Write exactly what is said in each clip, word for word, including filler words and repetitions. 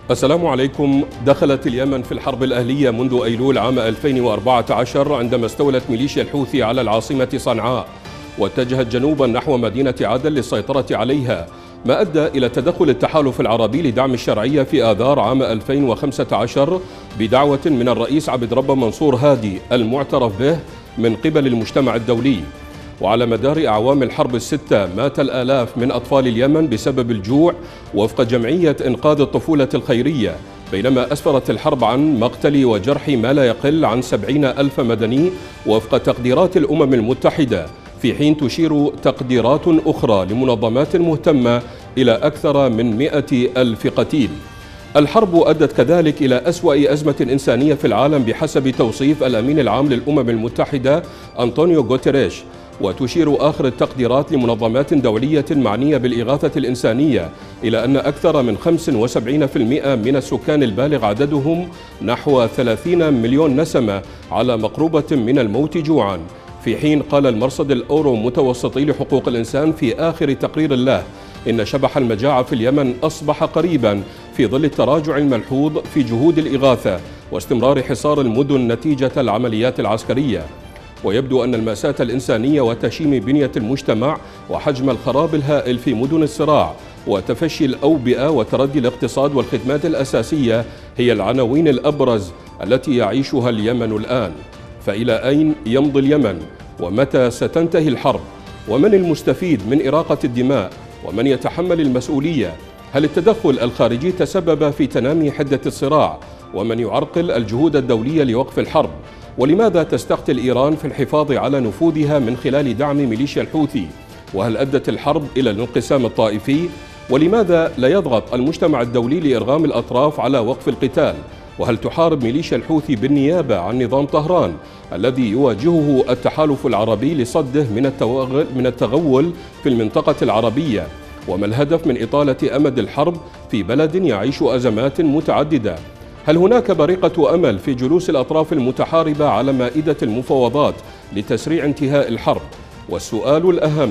السلام عليكم. دخلت اليمن في الحرب الأهلية منذ أيلول عام ألفين وأربعة عشر عندما استولت ميليشيا الحوثي على العاصمة صنعاء واتجهت جنوبا نحو مدينة عدن للسيطرة عليها، ما أدى إلى تدخل التحالف العربي لدعم الشرعية في آذار عام ألفين وخمسة عشر بدعوة من الرئيس عبد ربه منصور هادي المعترف به من قبل المجتمع الدولي. وعلى مدار أعوام الحرب الستة مات الآلاف من أطفال اليمن بسبب الجوع وفق جمعية إنقاذ الطفولة الخيرية، بينما أسفرت الحرب عن مقتل وجرح ما لا يقل عن سبعين ألف مدني وفق تقديرات الأمم المتحدة، في حين تشير تقديرات أخرى لمنظمات مهتمة إلى أكثر من مئة ألف قتيل. الحرب أدت كذلك إلى أسوأ أزمة إنسانية في العالم بحسب توصيف الأمين العام للأمم المتحدة أنطونيو غوتيريش، وتشير آخر التقديرات لمنظمات دولية معنية بالإغاثة الإنسانية إلى أن أكثر من خمسة وسبعين بالمئة من السكان البالغ عددهم نحو ثلاثين مليون نسمة على مقربة من الموت جوعا، في حين قال المرصد الأورو متوسطي لحقوق الإنسان في آخر تقرير له إن شبح المجاعة في اليمن أصبح قريبا في ظل التراجع الملحوظ في جهود الإغاثة واستمرار حصار المدن نتيجة العمليات العسكرية. ويبدو أن المأساة الإنسانية وتشييم بنية المجتمع وحجم الخراب الهائل في مدن الصراع وتفشي الأوبئة وتردي الاقتصاد والخدمات الأساسية هي العناوين الأبرز التي يعيشها اليمن الآن. فإلى أين يمضي اليمن؟ ومتى ستنتهي الحرب؟ ومن المستفيد من إراقة الدماء؟ ومن يتحمل المسؤولية؟ هل التدخل الخارجي تسبب في تنامي حدة الصراع؟ ومن يعرقل الجهود الدولية لوقف الحرب؟ ولماذا تستقتل إيران في الحفاظ على نفوذها من خلال دعم ميليشيا الحوثي؟ وهل أدت الحرب إلى الانقسام الطائفي؟ ولماذا لا يضغط المجتمع الدولي لإرغام الأطراف على وقف القتال؟ وهل تحارب ميليشيا الحوثي بالنيابة عن نظام طهران الذي يواجهه التحالف العربي لصده من التغول في المنطقة العربية؟ وما الهدف من إطالة أمد الحرب في بلد يعيش أزمات متعددة؟ هل هناك بريقة أمل في جلوس الأطراف المتحاربة على مائدة المفاوضات لتسريع انتهاء الحرب؟ والسؤال الأهم: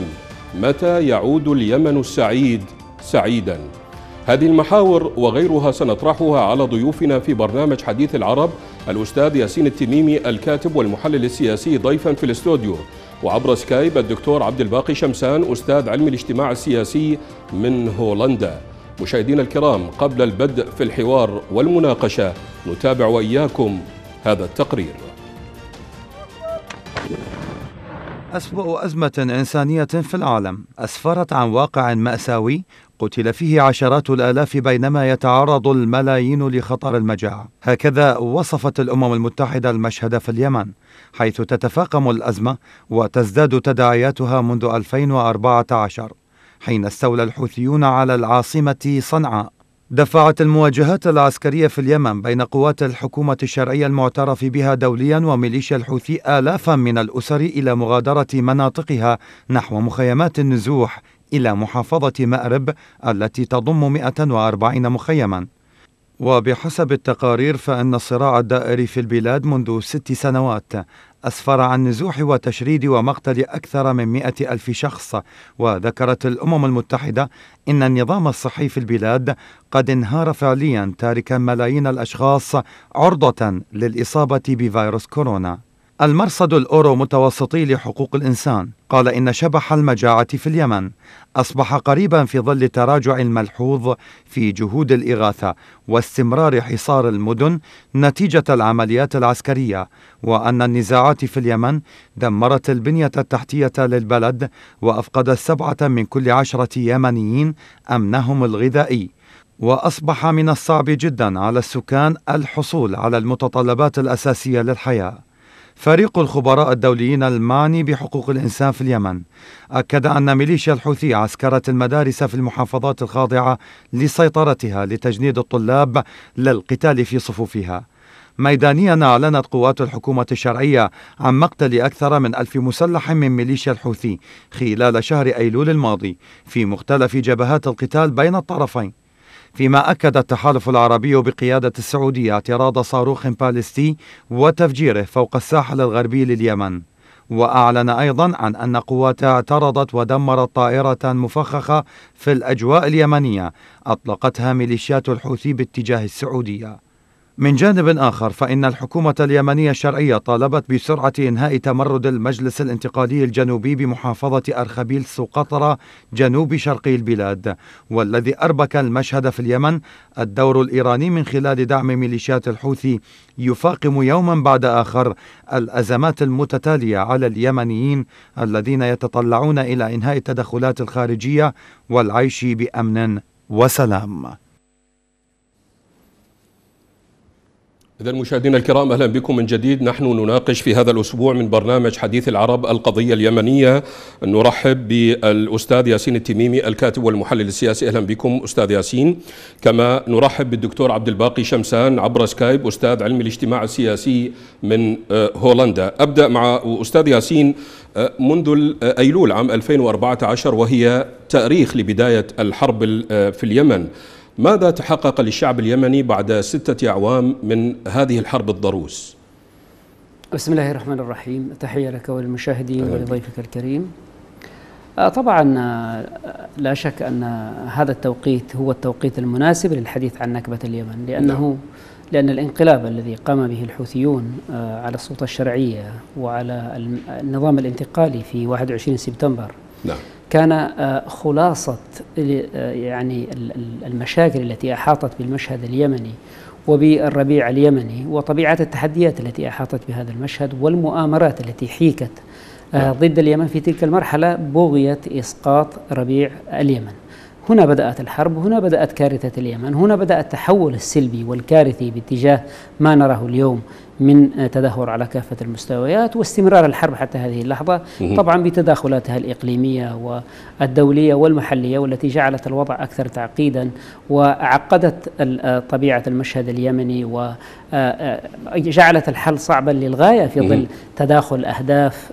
متى يعود اليمن السعيد سعيدا؟ هذه المحاور وغيرها سنطرحها على ضيوفنا في برنامج حديث العرب، الأستاذ ياسين التميمي الكاتب والمحلل السياسي ضيفا في الاستوديو، وعبر سكايب الدكتور عبد الباقي شمسان أستاذ علم الاجتماع السياسي من هولندا. مشاهدينا الكرام، قبل البدء في الحوار والمناقشة نتابع وإياكم هذا التقرير. أسوأ أزمة إنسانية في العالم أسفرت عن واقع مأساوي قتل فيه عشرات الآلاف بينما يتعرض الملايين لخطر المجاعة. هكذا وصفت الأمم المتحدة المشهد في اليمن، حيث تتفاقم الأزمة وتزداد تداعياتها منذ ألفين وأربعة عشر حين استولى الحوثيون على العاصمة صنعاء. دفعت المواجهات العسكرية في اليمن بين قوات الحكومة الشرعية المعترف بها دوليا وميليشيا الحوثي آلافا من الأسر إلى مغادرة مناطقها نحو مخيمات النزوح إلى محافظة مأرب التي تضم مئة وأربعين مخيما. وبحسب التقارير فإن الصراع الدائري في البلاد منذ ست سنوات أسفر عن نزوح وتشريد ومقتل أكثر من مئة ألف شخص. وذكرت الأمم المتحدة إن النظام الصحي في البلاد قد انهار فعليا، تاركا ملايين الأشخاص عرضة للإصابة بفيروس كورونا. المرصد الأورو متوسطي لحقوق الإنسان قال إن شبح المجاعة في اليمن أصبح قريبا في ظل التراجع الملحوظ في جهود الإغاثة واستمرار حصار المدن نتيجة العمليات العسكرية، وأن النزاعات في اليمن دمرت البنية التحتية للبلد وأفقدت سبعة من كل عشرة يمنيين أمنهم الغذائي. وأصبح من الصعب جدا على السكان الحصول على المتطلبات الأساسية للحياة. فريق الخبراء الدوليين المعني بحقوق الإنسان في اليمن أكد أن ميليشيا الحوثي عسكرت المدارس في المحافظات الخاضعة لسيطرتها لتجنيد الطلاب للقتال في صفوفها. ميدانيا أعلنت قوات الحكومة الشرعية عن مقتل أكثر من ألف مسلح من ميليشيا الحوثي خلال شهر أيلول الماضي في مختلف جبهات القتال بين الطرفين، فيما أكد التحالف العربي بقيادة السعودية اعتراض صاروخ باليستي وتفجيره فوق الساحل الغربي لليمن. وأعلن أيضا عن أن قواته اعترضت ودمرت طائرة مفخخة في الأجواء اليمنية أطلقتها ميليشيات الحوثي باتجاه السعودية. من جانب آخر، فإن الحكومة اليمنية الشرعية طالبت بسرعة إنهاء تمرد المجلس الانتقالي الجنوبي بمحافظة أرخبيل سقطرى جنوب شرقي البلاد، والذي أربك المشهد في اليمن. الدور الإيراني من خلال دعم ميليشيات الحوثي يفاقم يوما بعد آخر الأزمات المتتالية على اليمنيين الذين يتطلعون إلى إنهاء التدخلات الخارجية والعيش بأمن وسلام. إذا مشاهدينا الكرام، أهلا بكم من جديد. نحن نناقش في هذا الأسبوع من برنامج حديث العرب القضية اليمنية. نرحب بالأستاذ ياسين التميمي الكاتب والمحلل السياسي. أهلا بكم أستاذ ياسين. كما نرحب بالدكتور عبد الباقي شمسان عبر سكايب، أستاذ علم الاجتماع السياسي من هولندا. أبدأ مع أستاذ ياسين. منذ أيلول عام ألفين وأربعة عشر وهي تاريخ لبداية الحرب في اليمن، ماذا تحقق للشعب اليمني بعد ستة أعوام من هذه الحرب الضروس؟ بسم الله الرحمن الرحيم. تحية لك وللمشاهدين ولضيفك الكريم. طبعا لا شك أن هذا التوقيت هو التوقيت المناسب للحديث عن نكبة اليمن، لأنه نعم. لأن الانقلاب الذي قام به الحوثيون على السلطة الشرعية وعلى النظام الانتقالي في واحد وعشرين سبتمبر نعم. كان خلاصة يعني المشاكل التي أحاطت بالمشهد اليمني وبالربيع اليمني وطبيعة التحديات التي أحاطت بهذا المشهد والمؤامرات التي حيكت ضد اليمن في تلك المرحلة بغية إسقاط ربيع اليمن. هنا بدأت الحرب، هنا بدأت كارثة اليمن، هنا بدأ التحول السلبي والكارثي باتجاه ما نراه اليوم من تدهور على كافة المستويات واستمرار الحرب حتى هذه اللحظة، طبعا بتداخلاتها الإقليمية والدولية والمحلية، والتي جعلت الوضع أكثر تعقيدا وعقدت طبيعة المشهد اليمني وجعلت الحل صعبا للغاية في ظل تداخل أهداف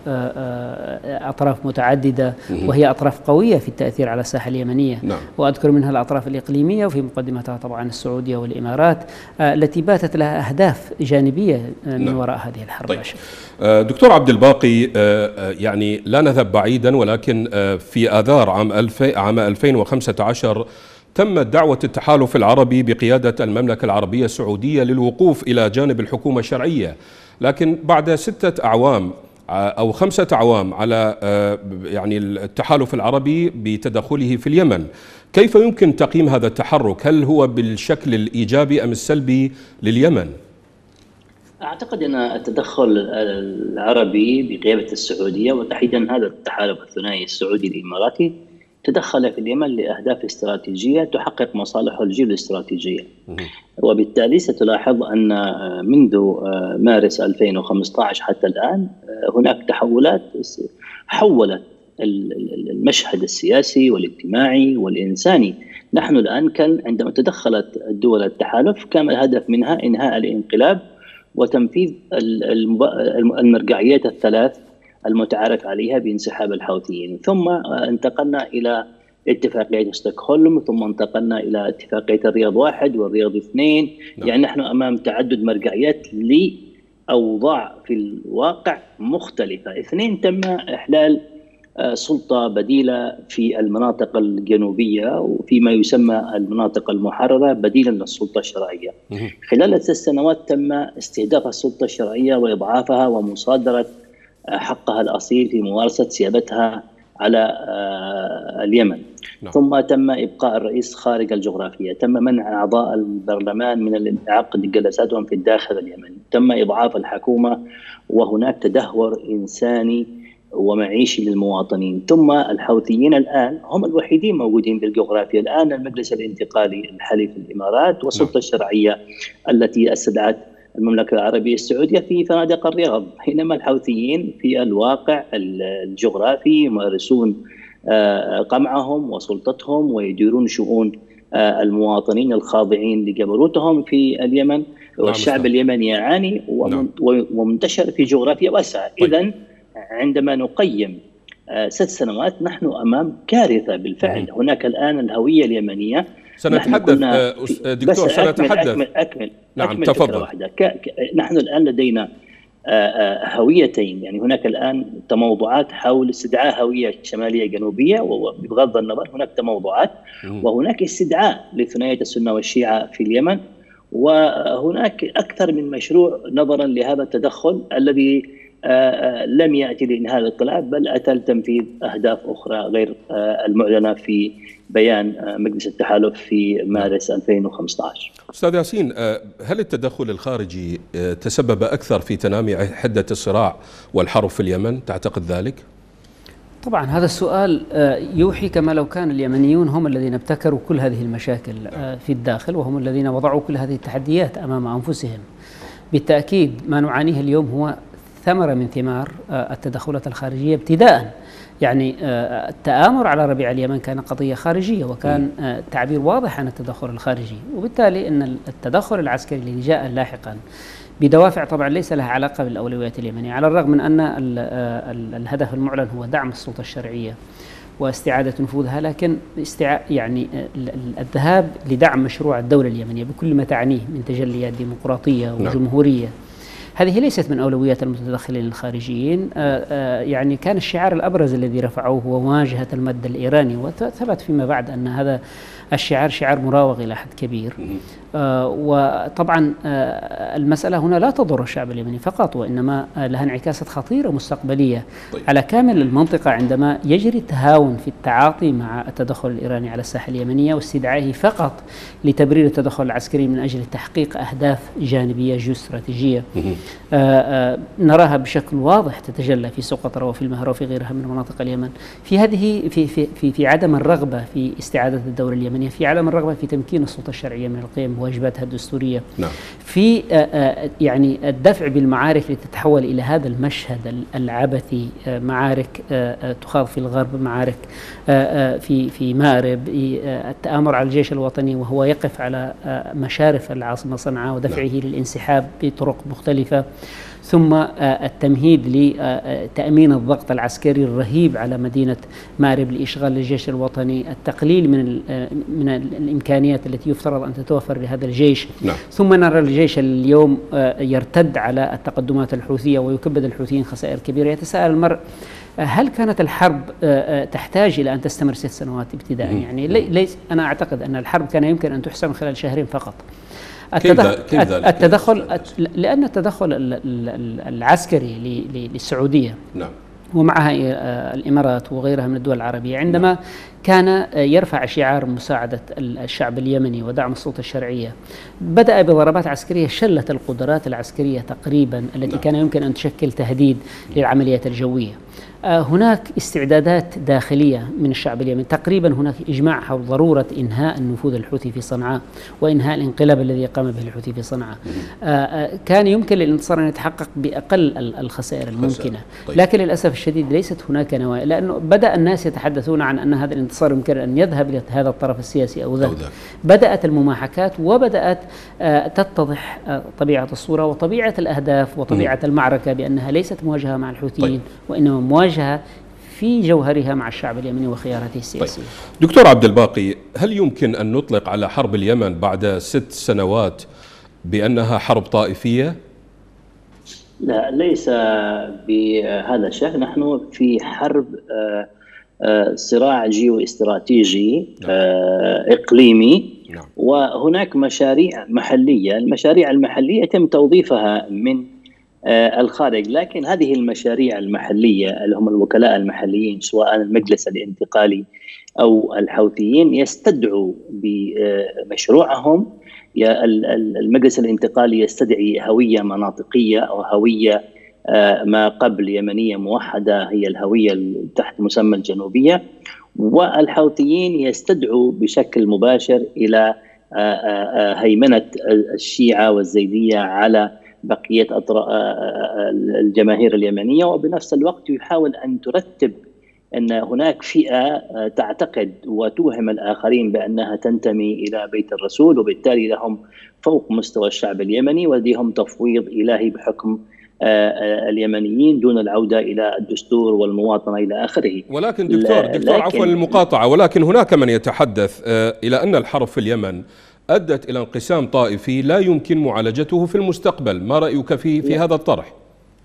أطراف متعددة وهي أطراف قوية في التأثير على الساحة اليمنية. نعم. وأذكر منها الأطراف الإقليمية وفي مقدمتها طبعا السعودية والإمارات التي باتت لها أهداف جانبية من نعم. وراء هذه الحرب. طيب. دكتور عبد الباقي، يعني لا نذهب بعيدا، ولكن في آذار عام عام ألفين وخمسة عشر تمت دعوة التحالف العربي بقيادة المملكة العربية السعودية للوقوف إلى جانب الحكومة الشرعية، لكن بعد ستة أعوام أو خمسة أعوام على يعني التحالف العربي بتدخله في اليمن، كيف يمكن تقييم هذا التحرك؟ هل هو بالشكل الإيجابي أم السلبي لليمن؟ أعتقد أن التدخل العربي بقيادة السعودية وتحديدا هذا التحالف الثنائي السعودي الإماراتي تدخل في اليمن لأهداف استراتيجية تحقق مصالح الجيوستراتيجية، وبالتالي ستلاحظ أن منذ مارس ألفين وخمسة عشر حتى الآن هناك تحولات حولت المشهد السياسي والاجتماعي والإنساني. نحن الآن كان عندما تدخلت الدول التحالف كان الهدف منها إنهاء الانقلاب وتنفيذ المرجعيات الثلاث المتعارف عليها بانسحاب الحوثيين، ثم انتقلنا إلى اتفاقية ستوكهولم، ثم انتقلنا إلى اتفاقية الرياض واحد والرياض اثنين. نعم. يعني نحن أمام تعدد مرجعيات لأوضاع في الواقع مختلفة. اثنين، تم إحلال سلطة بديلة في المناطق الجنوبية وفيما يسمى المناطق المحررة بديلا للسلطة الشرعية. خلال الثلاث سنوات تم استهداف السلطة الشرعية وإضعافها ومصادرة حقها الأصيل في ممارسة سيادتها على اليمن. نعم. ثم تم إبقاء الرئيس خارج الجغرافية، تم منع أعضاء البرلمان من عقد جلساتهم في الداخل اليمني، تم إضعاف الحكومة وهناك تدهور إنساني ومعيشي للمواطنين. ثم الحوثيين الآن هم الوحيدين موجودين بالجغرافيا. الآن المجلس الانتقالي الحالي في الإمارات والسلطة الشرعية التي استدعت المملكة العربية السعودية في فنادق الرياض، حينما الحوثيين في الواقع الجغرافي يمارسون قمعهم وسلطتهم ويديرون شؤون المواطنين الخاضعين لجبروتهم في اليمن. والشعب نعم. اليمني يعاني نعم. ومنتشر في جغرافيا واسعة. طيب. إذن عندما نقيم ست سنوات نحن أمام كارثة بالفعل. مم. هناك الآن الهوية اليمنية. سنتحدث دكتور سنتحدث أكمل أكمل, أكمل, نعم أكمل تفضل. واحدة. ك... ك... نحن الآن لدينا هويتين. يعني هناك الآن تموضعات حول استدعاء هوية شمالية جنوبية، وبغض النظر هناك تموضعات، وهناك استدعاء لثنائية السنة والشيعة في اليمن، وهناك أكثر من مشروع نظرا لهذا التدخل الذي لم يأتي لإنهاء الانقلاب، بل أتى لتنفيذ أهداف أخرى غير المعلنة في بيان مجلس التحالف في مارس ألفين وخمسة عشر. أستاذ ياسين، هل التدخل الخارجي تسبب أكثر في تنامي حدة الصراع والحرب في اليمن؟ تعتقد ذلك؟ طبعا هذا السؤال يوحي كما لو كان اليمنيون هم الذين ابتكروا كل هذه المشاكل في الداخل، وهم الذين وضعوا كل هذه التحديات أمام أنفسهم. بالتأكيد ما نعانيه اليوم هو ثمرة من ثمار التدخلات الخارجية ابتداء. يعني التآمر على ربيع اليمن كان قضية خارجية، وكان تعبير واضح عن التدخل الخارجي، وبالتالي أن التدخل العسكري اللي جاء لاحقا بدوافع طبعا ليس لها علاقة بالأولويات اليمنية، على الرغم من أن الهدف المعلن هو دعم السلطة الشرعية واستعادة نفوذها، لكن استع... يعني الذهاب لدعم مشروع الدولة اليمنية بكل ما تعنيه من تجليات ديمقراطية وجمهورية، هذه ليست من أولويات المتدخلين الخارجيين. آآ آآ يعني كان الشعار الأبرز الذي رفعوه هو مواجهة المد الإيراني، وثبت فيما بعد أن هذا الشعار شعار مراوغ إلى حد كبير. وطبعا المسألة هنا لا تضر الشعب اليمني فقط، وإنما لها انعكاسات خطيرة مستقبلية طيب. على كامل المنطقة، عندما يجري التهاون في التعاطي مع التدخل الإيراني على الساحة اليمنية واستدعائه فقط لتبرير التدخل العسكري من أجل تحقيق أهداف جانبية جيوستراتيجية نراها بشكل واضح تتجلى في سقطرى وفي المهرة وفي غيرها من مناطق اليمن، في هذه في في في, في عدم الرغبة في استعادة الدولة اليمنية، في عدم الرغبة في تمكين السلطة الشرعية من القيام بواجباتها الدستورية، نعم. في يعني الدفع بالمعارك لتتحول إلى هذا المشهد العبثي، معارك تخاض في الغرب، معارك في في مأرب، التآمر على الجيش الوطني وهو يقف على مشارف العاصمة صنعاء ودفعه نعم. للانسحاب بطرق مختلفة، ثم التمهيد لتأمين الضغط العسكري الرهيب على مدينة مأرب لإشغال الجيش الوطني، التقليل من من الإمكانيات التي يفترض أن تتوفر لهذا الجيش، نعم. ثم نرى الجيش اليوم يرتد على التقدمات الحوثية ويكبد الحوثيين خسائر كبيرة. يتساءل المرء هل كانت الحرب تحتاج إلى أن تستمر ست سنوات ابتداء؟ يعني ليس، أنا أعتقد أن الحرب كان يمكن أن تحسم خلال شهرين فقط. التدخل, التدخل لأن التدخل العسكري للسعودية نعم. ومعها الإمارات وغيرها من الدول العربية عندما نعم. كان يرفع شعار مساعدة الشعب اليمني ودعم السلطة الشرعية، بدأ بضربات عسكرية شلت القدرات العسكرية تقريبا التي نعم. كان يمكن أن تشكل تهديد للعمليات الجوية. هناك استعدادات داخلية من الشعب اليمني، تقريبا هناك إجماع حول ضرورة إنهاء النفوذ الحوثي في صنعاء وإنهاء الانقلاب الذي قام به الحوثي في صنعاء. كان يمكن للانتصار أن يتحقق بأقل الخسائر الممكنة، طيب. لكن للأسف الشديد ليست هناك نوايا، لأنه بدأ الناس يتحدثون عن أن هذا الانتصار يمكن أن يذهب إلى هذا الطرف السياسي أو ذاك. بدأت المماحكات وبدأت تتضح طبيعة الصورة وطبيعة الأهداف وطبيعة م. المعركة، بأنها ليست مواجهة مع الحوثيين طيب. وإنما مواجهة في جوهرها مع الشعب اليمني وخياراته السياسية. طيب. دكتور عبد الباقي، هل يمكن أن نطلق على حرب اليمن بعد ست سنوات بأنها حرب طائفية؟ لا، ليس بهذا الشكل. نحن في حرب صراع جيو استراتيجي نعم. إقليمي نعم. وهناك مشاريع محلية. المشاريع المحلية يتم توظيفها من الخارج، لكن هذه المشاريع المحلية اللي هم الوكلاء المحليين سواء المجلس الانتقالي أو الحوثيين يستدعوا بمشروعهم. المجلس الانتقالي يستدعي هوية مناطقية أو هوية ما قبل يمنية موحدة، هي الهوية تحت مسمى الجنوبية، والحوثيين يستدعوا بشكل مباشر إلى هيمنة الشيعة والزيدية على بقية الجماهير اليمنية، وبنفس الوقت يحاول أن ترتب أن هناك فئة تعتقد وتوهم الآخرين بأنها تنتمي إلى بيت الرسول، وبالتالي لهم فوق مستوى الشعب اليمني ولديهم تفويض إلهي بحكم اليمنيين دون العودة إلى الدستور والمواطنة إلى آخره. ولكن دكتور, دكتور عفوا المقاطعة، ولكن هناك من يتحدث إلى أن الحرب في اليمن أدت إلى انقسام طائفي لا يمكن معالجته في المستقبل. ما رأيك في في هذا الطرح؟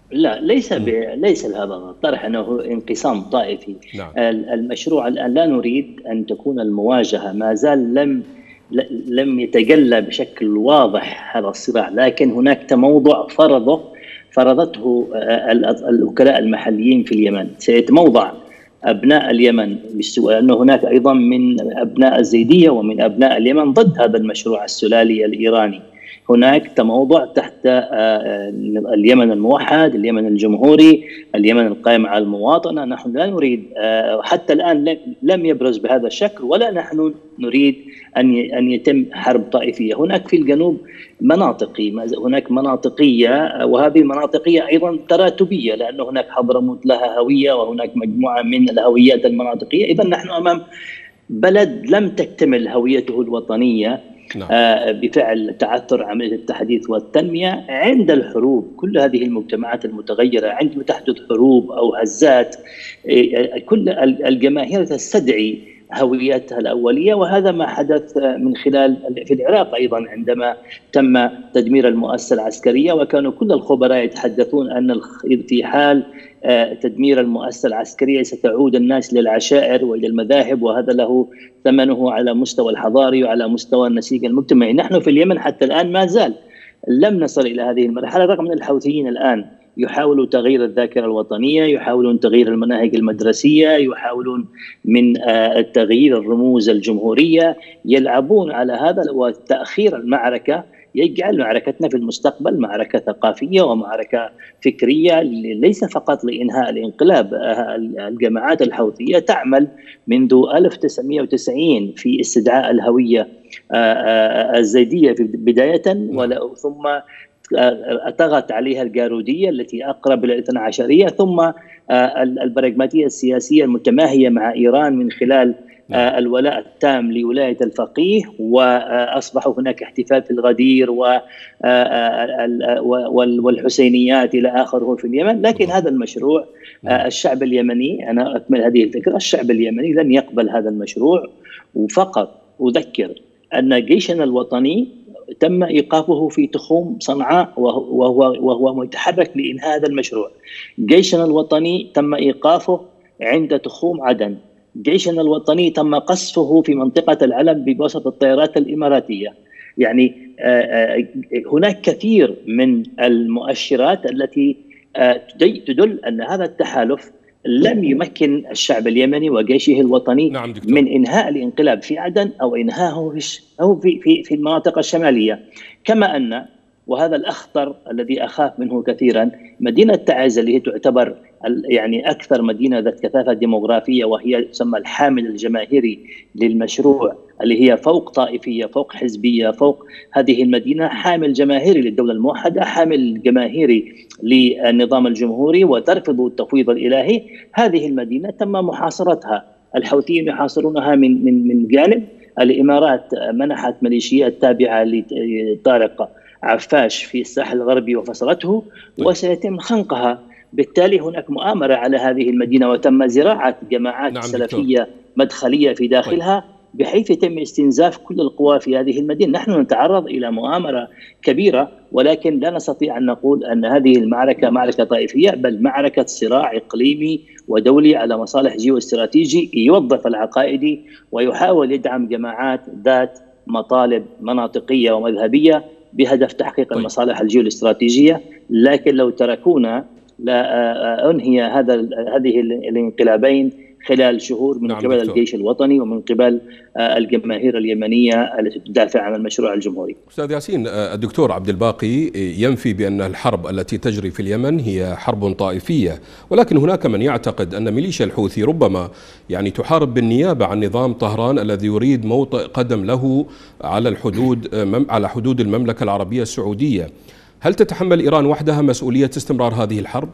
لا، ليس ب... ليس هذا الطرح انه انقسام طائفي. نعم. المشروع الان لا نريد ان تكون المواجهه، ما زال لم لم يتجلى بشكل واضح هذا الصراع، لكن هناك تموضع فرضه فرضته الوكلاء المحليين في اليمن. سيتموضع أبناء اليمن بالسوء، أنه هناك أيضا من أبناء الزيدية ومن أبناء اليمن ضد هذا المشروع السلالي الإيراني. هناك تموضع تحت اليمن الموحد، اليمن الجمهوري، اليمن القائم على المواطنة. نحن لا نريد، حتى الآن لم يبرز بهذا الشكل، ولا نحن نريد أن أن يتم حرب طائفية. هناك في الجنوب مناطقي، هناك مناطقية، وهذه المناطقية أيضا تراتبية، لأن هناك حضرموت لها هوية وهناك مجموعة من الهويات المناطقية. إذا نحن أمام بلد لم تكتمل هويته الوطنية نعم. بفعل تعثر عملية التحديث والتنمية عند الحروب. كل هذه المجتمعات المتغيرة عندما تحدث حروب أو هزات، كل الجماهير تستدعي هويتها الأولية، وهذا ما حدث من خلال في العراق أيضا عندما تم تدمير المؤسسة العسكرية، وكانوا كل الخبراء يتحدثون أن في حال تدمير المؤسسة العسكرية ستعود الناس للعشائر وإلى المذاهب، وهذا له ثمنه على مستوى الحضاري وعلى مستوى النسيج المجتمعي. نحن في اليمن حتى الآن ما زال لم نصل إلى هذه المرحلة، رغم أن الحوثيين الآن يحاولوا تغيير الذاكرة الوطنية، يحاولون تغيير المناهج المدرسية، يحاولون من تغيير الرموز الجمهورية، يلعبون على هذا وتأخير المعركة يجعل معركتنا في المستقبل معركة ثقافية ومعركة فكرية، ليس فقط لإنهاء الانقلاب. الجماعات الحوثية تعمل منذ ألف وتسعمئة وتسعين في استدعاء الهوية الزيدية بداية، ثم طغت عليها الجارودية التي أقرب إلى الاثنى عشرية، ثم البراغماتية السياسية المتماهية مع إيران من خلال الولاء التام لولاية الفقيه، وأصبح هناك احتفال في الغدير والحسينيات إلى آخره في اليمن. لكن هذا المشروع الشعب اليمني، أنا أكمل هذه الفكرة، الشعب اليمني لن يقبل هذا المشروع. وفقط أذكر أن جيشنا الوطني تم إيقافه في تخوم صنعاء وهو, وهو متحرك لإنهاء هذا المشروع. جيشنا الوطني تم إيقافه عند تخوم عدن. جيشنا الوطني تم قصفه في منطقة العلم بواسطة الطائرات الإماراتية. يعني هناك كثير من المؤشرات التي تدل أن هذا التحالف لم يمكن الشعب اليمني وجيشه الوطني نعم من إنهاء الانقلاب في عدن أو إنهاءه أو في في في المناطق الشمالية. كما أن، وهذا الأخطر الذي أخاف منه كثيرا، مدينة تعز اللي هي تعتبر يعني أكثر مدينة ذات كثافة ديموغرافية، وهي تسمى الحامل الجماهيري للمشروع، اللي هي فوق طائفية، فوق حزبية، فوق هذه المدينة حامل جماهيري للدولة الموحدة، حامل جماهيري للنظام الجمهوري، وترفض التفويض الإلهي. هذه المدينة تم محاصرتها، الحوثيين يحاصرونها من من من جانب، الإمارات منحت ميليشيات تابعة لطارق عفاش في الساحل الغربي وفصلته، وسيتم خنقها. بالتالي هناك مؤامرة على هذه المدينة، وتم زراعة جماعات نعم سلفية دكتور. مدخلية في داخلها، بحيث يتم استنزاف كل القوى في هذه المدينة. نحن نتعرض إلى مؤامرة كبيرة، ولكن لا نستطيع أن نقول أن هذه المعركة معركة طائفية، بل معركة صراع إقليمي ودولي على مصالح جيوستراتيجي يوظف العقائدي ويحاول يدعم جماعات ذات مطالب مناطقية ومذهبية بهدف تحقيق طيب. المصالح الجيوستراتيجية. لكن لو تركونا لا أنهي هذا هذه الانقلابين خلال شهور من نعم قبل دكتور. الجيش الوطني ومن قبل الجماهير اليمنية التي تدافع عن المشروع الجمهوري. أستاذ ياسين، الدكتور عبد الباقي ينفي بأن الحرب التي تجري في اليمن هي حرب طائفية، ولكن هناك من يعتقد أن ميليشيا الحوثي ربما يعني تحارب بالنيابة عن نظام طهران الذي يريد موطئ قدم له على الحدود على حدود المملكة العربية السعودية. هل تتحمل إيران وحدها مسؤولية استمرار هذه الحرب؟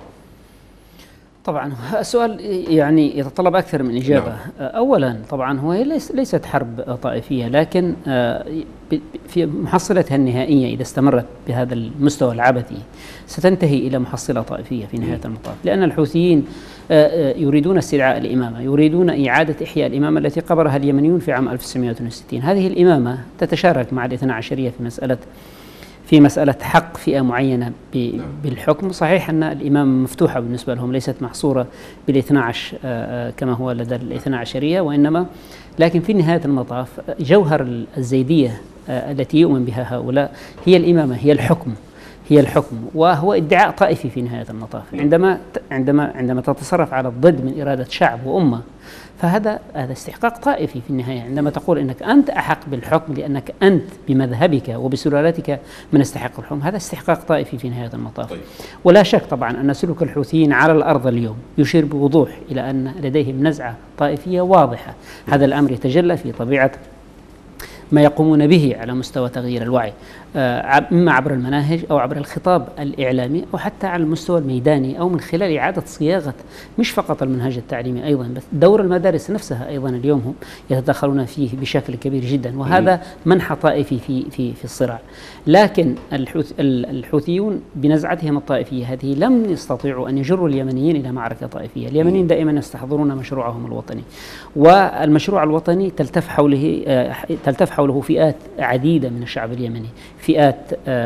طبعا السؤال يعني يتطلب أكثر من إجابة. نعم. أولا طبعا هو ليست حرب طائفية، لكن في محصلتها النهائية إذا استمرت بهذا المستوى العبثي ستنتهي إلى محصلة طائفية في نهاية المطاف، لأن الحوثيين يريدون استدعاء الإمامة، يريدون إعادة إحياء الإمامة التي قبرها اليمنيون في عام ألف وتسعمئة واثنين وستين. هذه الإمامة تتشارك مع الاثنى عشرية في مسألة في مسألة حق فئة معينة بالحكم. صحيح أن الإمامة مفتوحة بالنسبة لهم، ليست محصورة بالاثنى عشر كما هو لدى الاثنى عشرية، وإنما لكن في نهاية المطاف جوهر الزيدية التي يؤمن بها هؤلاء هي الإمامة، هي الحكم، هي الحكم، وهو ادعاء طائفي في نهاية المطاف. عندما عندما عندما تتصرف على الضد من إرادة شعب وأمة، فهذا هذا استحقاق طائفي في النهاية. عندما تقول إنك أنت أحق بالحكم لأنك أنت بمذهبك وبسلالتك من استحق الحكم، هذا استحقاق طائفي في نهاية المطاف. طيب. ولا شك طبعا أن سلوك الحوثيين على الأرض اليوم يشير بوضوح إلى أن لديهم نزعة طائفية واضحة. هذا الأمر يتجلى في طبيعة ما يقومون به على مستوى تغيير الوعي، إما عبر المناهج أو عبر الخطاب الإعلامي أو حتى على المستوى الميداني أو من خلال إعادة صياغة مش فقط المنهج التعليمي أيضا، بس دور المدارس نفسها أيضا اليوم هم يتدخلون فيه بشكل كبير جدا، وهذا منحى طائفي في في في الصراع. لكن الحوث الحوثيون بنزعتهم الطائفية هذه لم يستطيعوا أن يجروا اليمنيين إلى معركة طائفية. اليمنيين دائما يستحضرون مشروعهم الوطني، والمشروع الوطني تلتف حوله تلتف حوله فئات عديدة من الشعب اليمني، فئات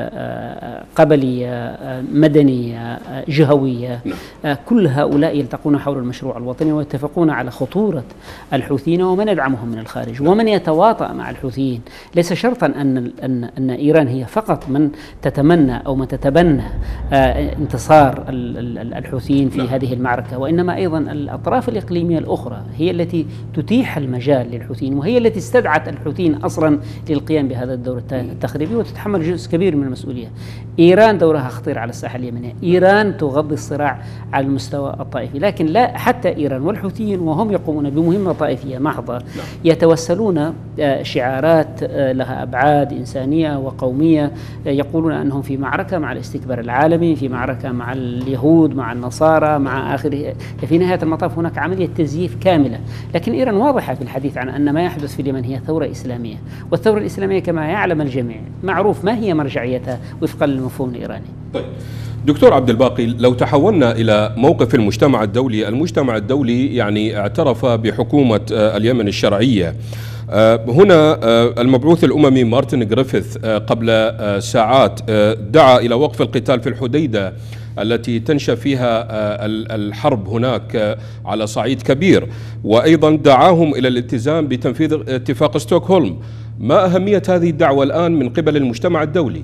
قبلية، مدنية، جهوية، كل هؤلاء يلتقون حول المشروع الوطني ويتفقون على خطورة الحوثيين ومن يدعمهم من الخارج ومن يتواطأ مع الحوثيين. ليس شرطا أن أن أن إيران هي فقط من تتمنى أو من تتبنى انتصار الحوثيين في هذه المعركة، وإنما أيضا الأطراف الإقليمية الأخرى هي التي تتيح المجال للحوثيين، وهي التي استدعت الحوثيين أصلا للقيام بهذا الدور التخريبي وتتحمل جزء كبير من المسؤولية. إيران دورها خطير على الساحة اليمنية، إيران تغذي الصراع على المستوى الطائفي، لكن لا حتى إيران والحوثيين وهم يقومون بمهمة طائفية محضة يتوسلون شعارات لها أبعاد إنسانية وقومية، يقولون أنهم في معركة مع الاستكبار العالمي، في معركة مع اليهود، مع النصارى، مع آخره. في نهاية المطاف هناك عملية تزييف كاملة. لكن إيران واضحة في الحديث عن أن ما يحدث في اليمن هي ثورة إسلامية، والثورة الإسلامية كما يعلم الجميع معروف ما هي مرجعيتها وفقا للمفهوم الإيراني. طيب دكتور عبد الباقي، لو تحولنا إلى موقف المجتمع الدولي، المجتمع الدولي يعني اعترف بحكومة اليمن الشرعية. هنا المبعوث الأممي مارتن غريفيث قبل ساعات دعا إلى وقف القتال في الحديدة التي تنشأ فيها الحرب هناك على صعيد كبير، وأيضا دعاهم إلى الالتزام بتنفيذ اتفاق ستوكهولم. ما أهمية هذه الدعوة الآن من قبل المجتمع الدولي؟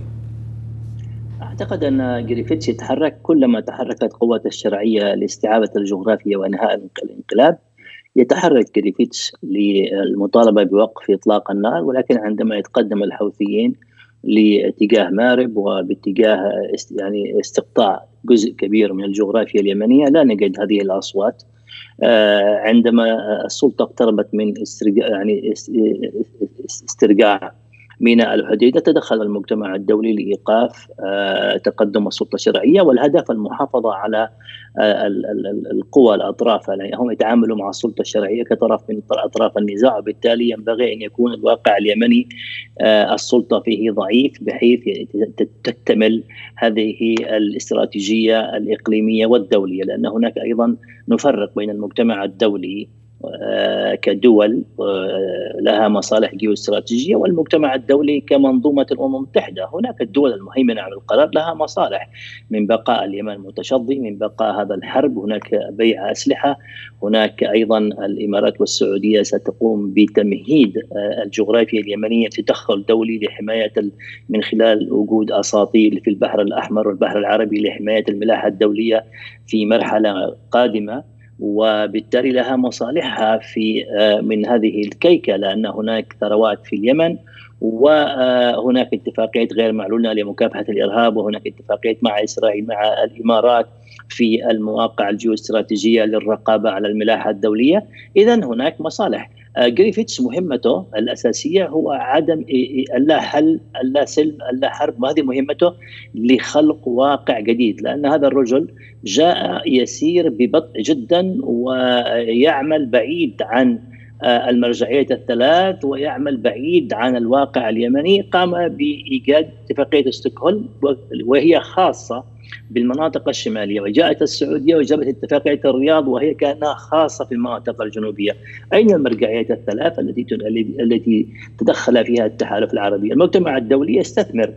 أعتقد أن غريفيث يتحرك كلما تحركت قوات الشرعية لاستعادة الجغرافيا وإنهاء الانقلاب، يتحرك غريفيث للمطالبة بوقف إطلاق النار، ولكن عندما يتقدم الحوثيين لاتجاه مارب وباتجاه يعني استقطاع جزء كبير من الجغرافيا اليمنية لا نجد هذه الأصوات. عندما السلطة اقتربت من استرجاع يعني استرجاع ميناء الحديدة، تدخل المجتمع الدولي لإيقاف تقدم السلطة الشرعية، والهدف المحافظة على القوى الأطراف. يعني هم يتعاملوا مع السلطة الشرعية كطرف من أطراف النزاع، وبالتالي ينبغي أن يكون الواقع اليمني السلطة فيه ضعيف بحيث تكتمل هذه الاستراتيجية الإقليمية والدولية، لأن هناك أيضا نفرق بين المجتمع الدولي كدول لها مصالح جيوستراتيجية والمجتمع الدولي كمنظومة الأمم المتحدة. هناك الدول المهيمنة على القرار لها مصالح من بقاء اليمن متشظي، من بقاء هذا الحرب، هناك بيع أسلحة، هناك أيضا الإمارات والسعودية ستقوم بتمهيد الجغرافيا اليمنية تدخل دولي لحماية من خلال وجود أساطيل في البحر الأحمر والبحر العربي لحماية الملاحة الدولية في مرحلة قادمة، وبالتالي لها مصالحها في من هذه الكيكة، لأن هناك ثروات في اليمن، وهناك اتفاقيات غير معلونة لمكافحة الإرهاب، وهناك اتفاقيات مع إسرائيل مع الإمارات في المواقع الجيوستراتيجية للرقابة على الملاحة الدولية. إذن هناك مصالح. غريفيث مهمته الأساسية هو عدم اللا حل اللا سلم اللا حرب، وهذه مهمته لخلق واقع جديد، لأن هذا الرجل جاء يسير ببطء جدا ويعمل بعيد عن المرجعية الثلاث ويعمل بعيد عن الواقع اليمني. قام بإيجاد اتفاقية ستوكهولم وهي خاصة بالمناطق الشمالية، وجاءت السعودية وجابت اتفاقية الرياض وهي كانها خاصة في المناطق الجنوبية. أين المرجعيات الثلاث التي التي تدخل فيها التحالف العربي؟ المجتمع الدولي يستثمر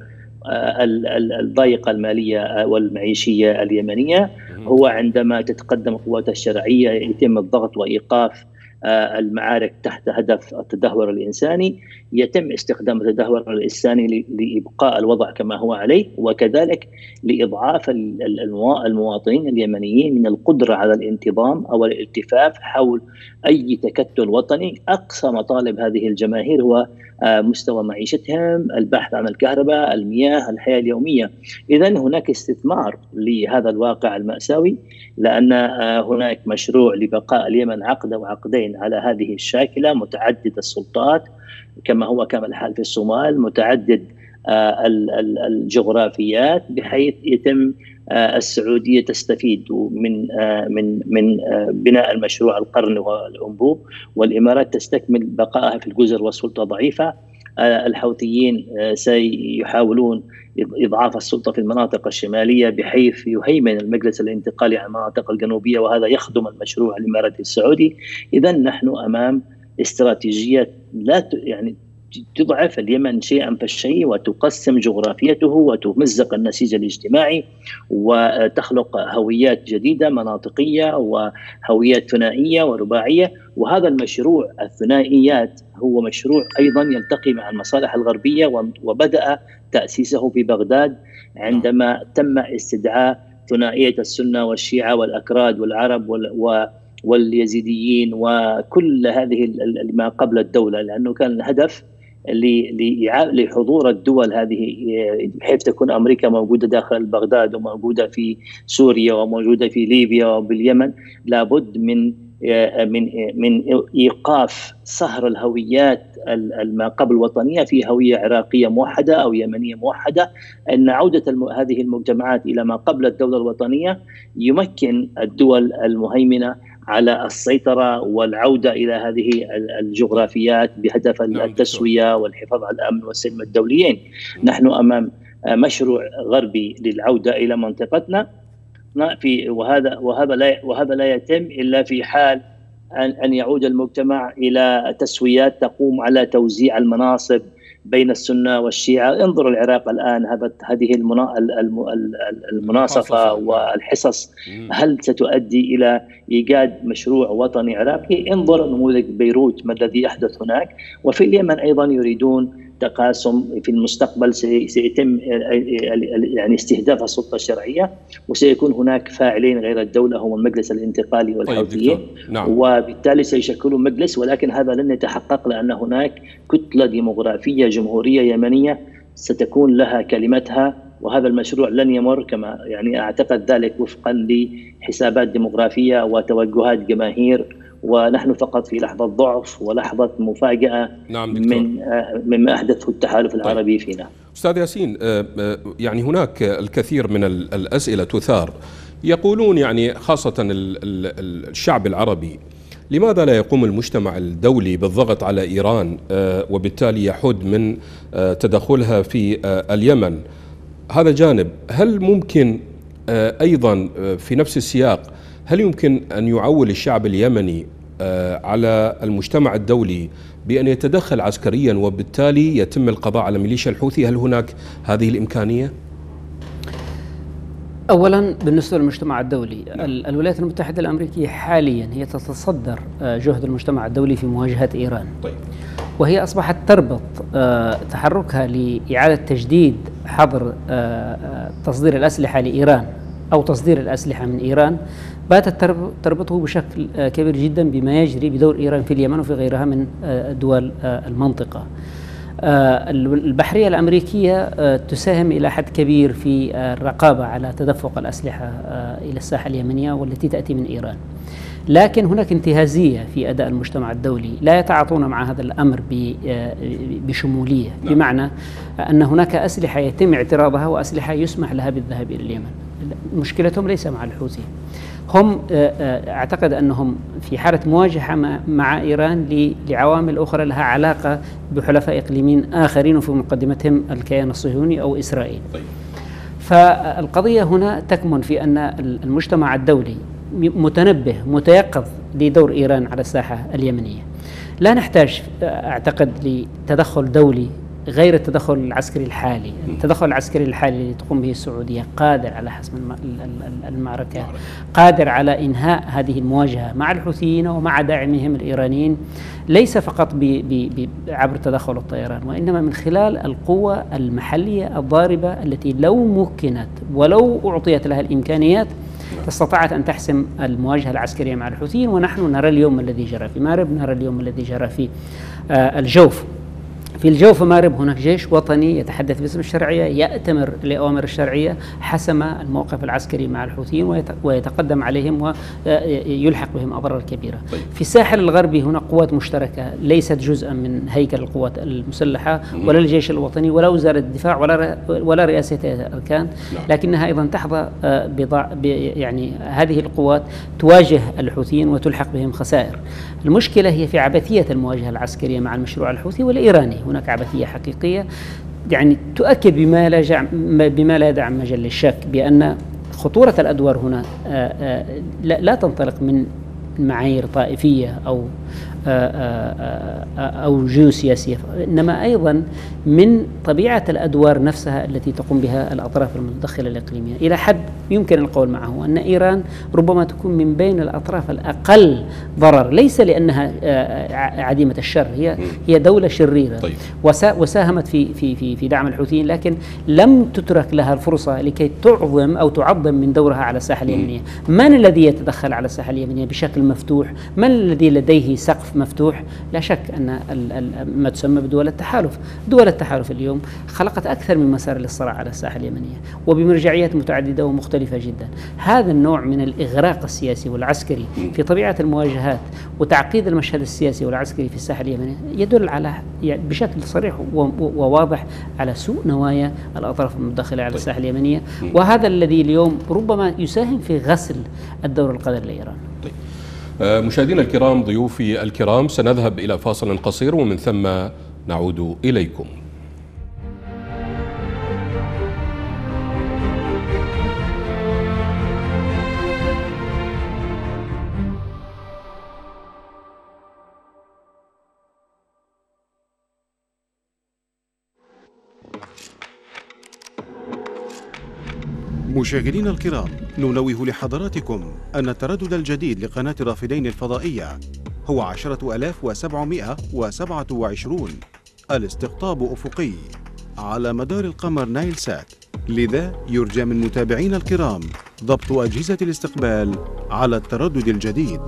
الضائقة المالية والمعيشية اليمنية هو عندما تتقدم القوات الشرعية يتم الضغط وإيقاف المعارك تحت هدف التدهور الإنساني، يتم استخدام التدهور الإنساني لإبقاء الوضع كما هو عليه، وكذلك لإضعاف المواطنين اليمنيين من القدرة على الانتظام أو الالتفاف حول أي تكتل وطني. أقصى مطالب هذه الجماهير هو مستوى معيشتهم، البحث عن الكهرباء، المياه، الحياة اليومية. إذن هناك استثمار لهذا الواقع المأساوي، لأن هناك مشروع لبقاء اليمن عقد أو عقدين على هذه الشاكلة، متعدد السلطات كما هو كما الحال في الصومال، متعدد الجغرافيات، بحيث يتم السعودية تستفيد من من من بناء المشروع القرن والأنبوب، والإمارات تستكمل بقائها في الجزر والسلطة ضعيفة. الحوثيين سيحاولون إضعاف السلطة في المناطق الشمالية بحيث يهيمن المجلس الانتقالي على المناطق الجنوبية، وهذا يخدم المشروع الإماراتي السعودي. إذن نحن أمام استراتيجية لا يعني تضعف اليمن شيئا فالشيء، وتقسم جغرافيته وتمزق النسيج الاجتماعي، وتخلق هويات جديدة مناطقية وهويات ثنائية ورباعية. وهذا المشروع الثنائيات هو مشروع أيضا يلتقي مع المصالح الغربية، وبدأ تأسيسه في بغداد عندما تم استدعاء ثنائية السنة والشيعة والأكراد والعرب واليزيديين وكل هذه ما قبل الدولة، لأنه كان الهدف لحضور الدول هذه، بحيث تكون أمريكا موجودة داخل بغداد وموجودة في سوريا وموجودة في ليبيا وباليمن. لابد من من من إيقاف صهر الهويات ما قبل الوطنية في هوية عراقية موحدة أو يمنية موحدة. أن عودة هذه المجتمعات إلى ما قبل الدولة الوطنية يمكن الدول المهيمنة على السيطرة والعودة إلى هذه الجغرافيات بهدف التسوية والحفاظ على الأمن والسلم الدوليين. نحن أمام مشروع غربي للعودة إلى منطقتنا، في وهذا وهذا لا وهذا لا يتم إلا في حال أن أن يعود المجتمع إلى تسويات تقوم على توزيع المناصب بين السنة والشيعة. انظروا العراق الآن، هذه المناصفة والحصص هل ستؤدي إلى إيجاد مشروع وطني عراقي؟ انظر نموذج بيروت ما الذي يحدث هناك. وفي اليمن أيضا يريدون تقاسم في المستقبل، سيتم يعني استهداف السلطة الشرعية، وسيكون هناك فاعلين غير الدولة هم المجلس الانتقالي والحوثيين. نعم. وبالتالي سيشكلوا مجلس، ولكن هذا لن يتحقق لأن هناك كتلة ديموغرافية جمهورية يمنية ستكون لها كلمتها، وهذا المشروع لن يمر كما يعني أعتقد ذلك وفقا لحسابات ديموغرافية وتوجهات جماهير، ونحن فقط في لحظة ضعف ولحظة مفاجأة. نعم من مما أحدثه التحالف العربي فينا. أستاذ ياسين، يعني هناك الكثير من الأسئلة تثار، يقولون يعني خاصة الشعب العربي، لماذا لا يقوم المجتمع الدولي بالضغط على إيران وبالتالي يحد من تدخلها في اليمن؟ هذا جانب. هل ممكن أيضا في نفس السياق، هل يمكن أن يعول الشعب اليمني على المجتمع الدولي بأن يتدخل عسكريا وبالتالي يتم القضاء على ميليشيا الحوثي؟ هل هناك هذه الإمكانية؟ أولا بالنسبة للمجتمع الدولي، الولايات المتحدة الأمريكية حاليا هي تتصدر جهد المجتمع الدولي في مواجهة إيران. طيب. وهي أصبحت تربط تحركها لإعادة تجديد حظر تصدير الأسلحة لإيران أو تصدير الأسلحة من إيران، باتت تربطه بشكل كبير جدا بما يجري بدور إيران في اليمن وفي غيرها من دول المنطقة. البحرية الأمريكية تساهم إلى حد كبير في الرقابة على تدفق الأسلحة إلى الساحة اليمنية والتي تأتي من إيران، لكن هناك انتهازية في أداء المجتمع الدولي، لا يتعاطون مع هذا الأمر بشمولية. بمعنى أن هناك أسلحة يتم اعتراضها وأسلحة يسمح لها بالذهاب إلى اليمن. مشكلتهم ليس مع الحوثي، هم أعتقد أنهم في حالة مواجهة مع إيران لعوامل أخرى لها علاقة بحلفاء إقليميين آخرين، وفي مقدمتهم الكيان الصهيوني أو إسرائيل. فالقضية هنا تكمن في أن المجتمع الدولي متنبه متيقظ لدور إيران على الساحة اليمنية. لا نحتاج أعتقد لتدخل دولي غير التدخل العسكري الحالي. التدخل العسكري الحالي اللي تقوم به السعودية قادر على حسم المعركة، قادر على إنهاء هذه المواجهة مع الحوثيين ومع داعمهم الإيرانيين، ليس فقط عبر تدخل الطيران، وإنما من خلال القوة المحلية الضاربة التي لو مكنت ولو أعطيت لها الإمكانيات استطاعت أن تحسم المواجهة العسكرية مع الحوثيين. ونحن نرى اليوم الذي جرى في مارب، نرى اليوم الذي جرى في الجوف. في الجوف مارب هناك جيش وطني يتحدث باسم الشرعية، يأتمر لأوامر الشرعية، حسم الموقف العسكري مع الحوثيين ويتقدم عليهم ويلحق بهم أضرار كبيرة. طيب. في الساحل الغربي هناك قوات مشتركة ليست جزءا من هيكل القوات المسلحة ولا الجيش الوطني ولا وزارة الدفاع ولا ولا رئاسة الأركان، لكنها أيضا تحظى بضع يعني هذه القوات تواجه الحوثيين وتلحق بهم خسائر. المشكلة هي في عبثية المواجهة العسكرية مع المشروع الحوثي والإيراني. هناك عبثية حقيقية يعني تؤكد بما لا بما لا يدع مجال للشك بأن خطورة الأدوار هنا لا تنطلق من معايير طائفية أو أو جيوسياسية، إنما أيضا من طبيعة الأدوار نفسها التي تقوم بها الأطراف المتدخلة الإقليمية. إلى حد يمكن القول معه أن إيران ربما تكون من بين الأطراف الأقل ضرر، ليس لأنها عديمة الشر، هي هي دولة شريرة. طيب. وساهمت في في في في دعم الحوثيين، لكن لم تترك لها الفرصة لكي تعظم أو تعظم من دورها على الساحة اليمنية. من الذي يتدخل على الساحة اليمنية بشكل مفتوح؟ من الذي لديه سقف مفتوح؟ لا شك أن ما تسمى بدول التحالف، دول التحالف اليوم خلقت أكثر من مسار للصراع على الساحة اليمنية وبمرجعيات متعددة ومختلفة جدا. هذا النوع من الإغراق السياسي والعسكري في طبيعة المواجهات وتعقيد المشهد السياسي والعسكري في الساحة اليمنية يدل على يعني بشكل صريح وواضح على سوء نوايا الأطراف المتدخلة على الساحة اليمنية، وهذا الذي اليوم ربما يساهم في غسل الدور القذر لإيران. طيب. مشاهدينا الكرام، ضيوفي الكرام، سنذهب إلى فاصل قصير ومن ثم نعود إليكم. مشاهدينا الكرام، ننوه لحضراتكم أن التردد الجديد لقناة الرافدين الفضائية هو عشرة آلاف وسبعمائة وسبعة وعشرون، الاستقطاب أفقي على مدار القمر نايل سات، لذا يرجى من متابعينا الكرام ضبط أجهزة الاستقبال على التردد الجديد.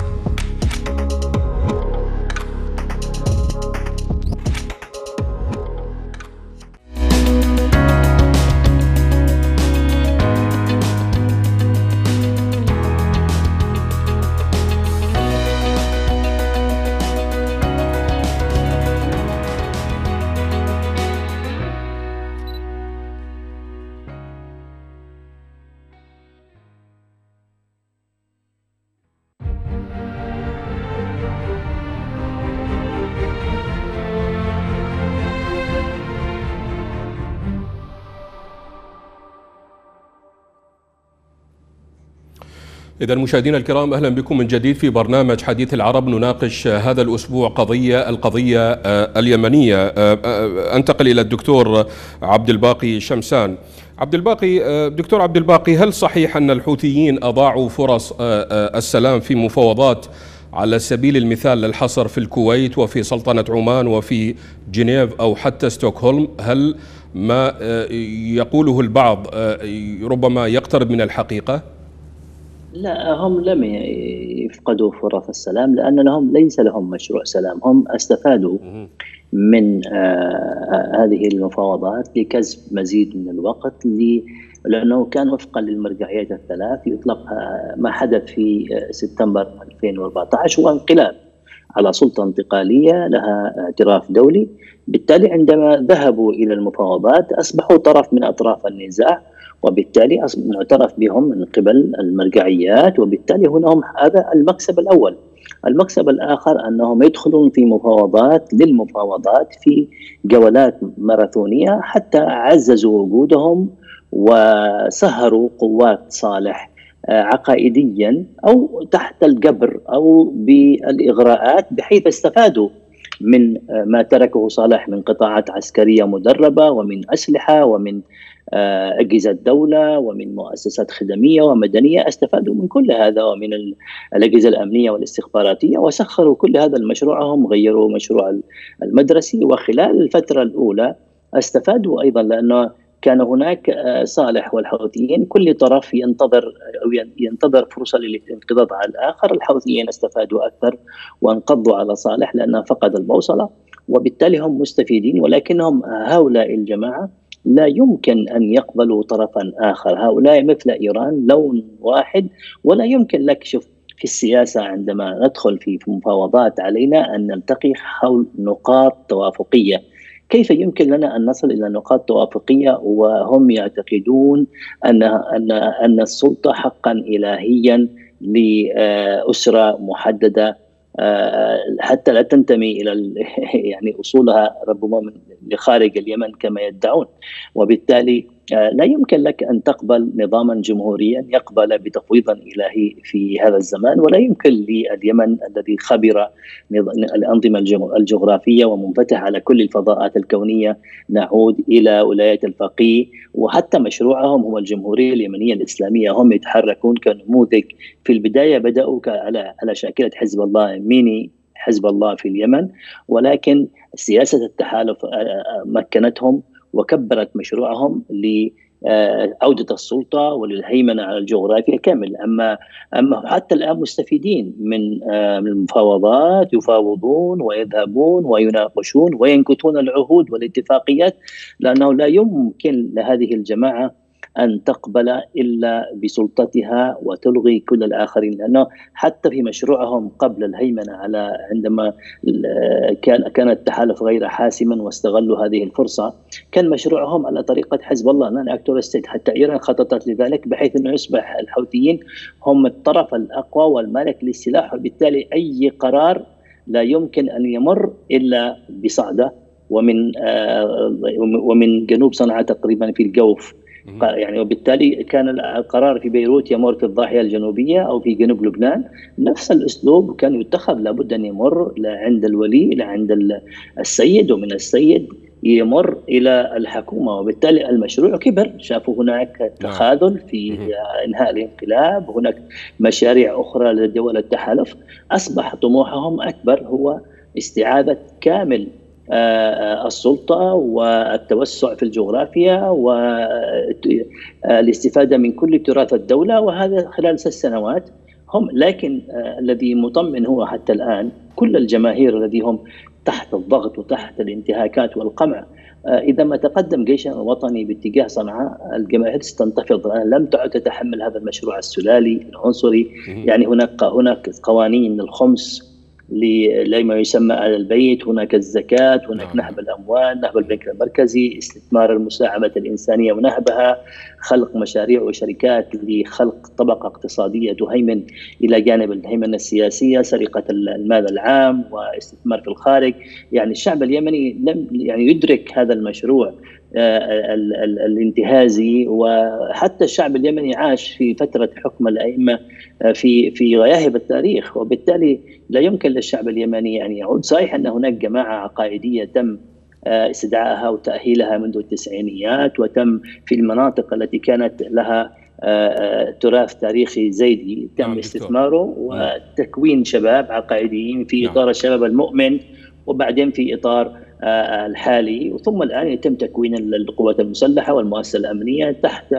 إذا مشاهدينا الكرام، أهلا بكم من جديد في برنامج حديث العرب. نناقش هذا الأسبوع قضية القضية اليمنية. أنتقل إلى الدكتور عبد الباقي شمسان. عبد الباقي، دكتور عبد الباقي، هل صحيح أن الحوثيين أضاعوا فرص السلام في مفاوضات على سبيل المثال للحصر في الكويت وفي سلطنة عمان وفي جنيف أو حتى ستوكهولم؟ هل ما يقوله البعض ربما يقترب من الحقيقة؟ لا، هم لم يفقدوا فرص السلام، لأن لهم ليس لهم مشروع سلام. هم استفادوا من آه هذه المفاوضات لكسب مزيد من الوقت، لأنه كان وفقا للمرجعيات الثلاث يطلق ما حدث في سبتمبر ألفين وأربعة عشر هو انقلاب على سلطة انتقالية لها اعتراف دولي. بالتالي عندما ذهبوا إلى المفاوضات أصبحوا طرف من أطراف النزاع، وبالتالي معترف بهم من قبل المرجعيات، وبالتالي هنا هم هذا المكسب الأول. المكسب الآخر أنهم يدخلون في مفاوضات للمفاوضات في جولات ماراثونية حتى عززوا وجودهم وسهروا قوات صالح عقائديا أو تحت الجبر أو بالإغراءات، بحيث استفادوا من ما تركه صالح من قطاعات عسكرية مدربة ومن أسلحة ومن أجهزة دولة ومن مؤسسات خدمية ومدنية، استفادوا من كل هذا ومن الأجهزة الأمنية والاستخباراتية وسخروا كل هذا لمشروعهم، غيروا مشروع المدرسي. وخلال الفترة الأولى استفادوا أيضا، لأنه كان هناك صالح والحوثيين كل طرف ينتظر أو ينتظر فرصة للانقضاض على الآخر. الحوثيين استفادوا أكثر وانقضوا على صالح لأنه فقد البوصلة، وبالتالي هم مستفيدين. ولكنهم هؤلاء الجماعة لا يمكن أن يقبلوا طرفا آخر، هؤلاء مثل إيران لون واحد، ولا يمكن لك. شوف في السياسة عندما ندخل في مفاوضات علينا أن نلتقي حول نقاط توافقية. كيف يمكن لنا أن نصل إلى نقاط توافقية وهم يعتقدون أن أن أن السلطة حقا إلهيا لأسرة محددة حتى لا تنتمي إلى يعني أصولها ربما من لخارج اليمن كما يدعون. وبالتالي لا يمكن لك أن تقبل نظاما جمهوريا يقبل بتفويض إلهي في هذا الزمان، ولا يمكن لليمن الذي خبر الأنظمة الجغرافية ومنفتح على كل الفضاءات الكونية نعود إلى ولاية الفقيه. وحتى مشروعهم هو الجمهورية اليمنية الإسلامية، هم يتحركون كنموذج. في البداية بدأوا على على شاكلة حزب الله، ميني حزب الله في اليمن، ولكن سياسة التحالف مكنتهم وكبرت مشروعهم لعودة السلطة وللهيمنة على الجغرافيا كامل. أما أما حتى الآن مستفيدين من المفاوضات، يفاوضون ويذهبون ويناقشون وينكتون العهود والاتفاقيات، لأنه لا يمكن لهذه الجماعة أن تقبل إلا بسلطتها وتلغي كل الآخرين. لأنه حتى في مشروعهم قبل الهيمنة على عندما كان كان التحالف غير حاسما واستغلوا هذه الفرصة، كان مشروعهم على طريقة حزب الله نان أكتور ستيت. حتى إيران خططت لذلك بحيث أنه يصبح الحوثيين هم الطرف الأقوى والمالك للسلاح، وبالتالي أي قرار لا يمكن أن يمر إلا بصعدة ومن ومن جنوب صنعاء تقريبا في الجوف يعني. وبالتالي كان القرار في بيروت يمر في الضاحية الجنوبية أو في جنوب لبنان، نفس الأسلوب كان يتخذ، لابد أن يمر عند الولي إلى عند السيد، ومن السيد يمر إلى الحكومة. وبالتالي المشروع كبر، شافوا هناك تخاذل في إنهاء الانقلاب، هناك مشاريع أخرى لدول التحالف، أصبح طموحهم أكبر هو استعادة كامل السلطة والتوسع في الجغرافيا والاستفادة من كل تراث الدولة، وهذا خلال ست سنوات هم. لكن الذي مطمئن هو حتى الآن كل الجماهير الذي هم تحت الضغط وتحت الانتهاكات والقمع، إذا ما تقدم جيشنا الوطني باتجاه صنعاء الجماهير ستنتفض، لم تعد تتحمل هذا المشروع السلالي العنصري. يعني هناك هناك قوانين الخمس لما يسمى على البيت، هناك الزكاة، هناك نهب الأموال، نهب البنك المركزي، استثمار المساهمة الإنسانية ونهبها، خلق مشاريع وشركات لخلق طبقة اقتصادية تهيمن إلى جانب الهيمنة السياسية، سرقة المال العام واستثمار في الخارج. يعني الشعب اليمني لم يعني يدرك هذا المشروع الانتهازي، وحتى الشعب اليمني عاش في فترة حكم الأئمة في في غياهب التاريخ، وبالتالي لا يمكن للشعب اليمني أن يعود. صحيح أن هناك جماعة عقائدية تم استدعائها وتأهيلها منذ التسعينيات، وتم في المناطق التي كانت لها تراث تاريخي زيدي تم استثماره وتكوين شباب عقائديين في إطار الشباب المؤمن، وبعدين في إطار الحالي، ثم الآن يتم تكوين القوات المسلحة والمؤسسة الأمنية تحت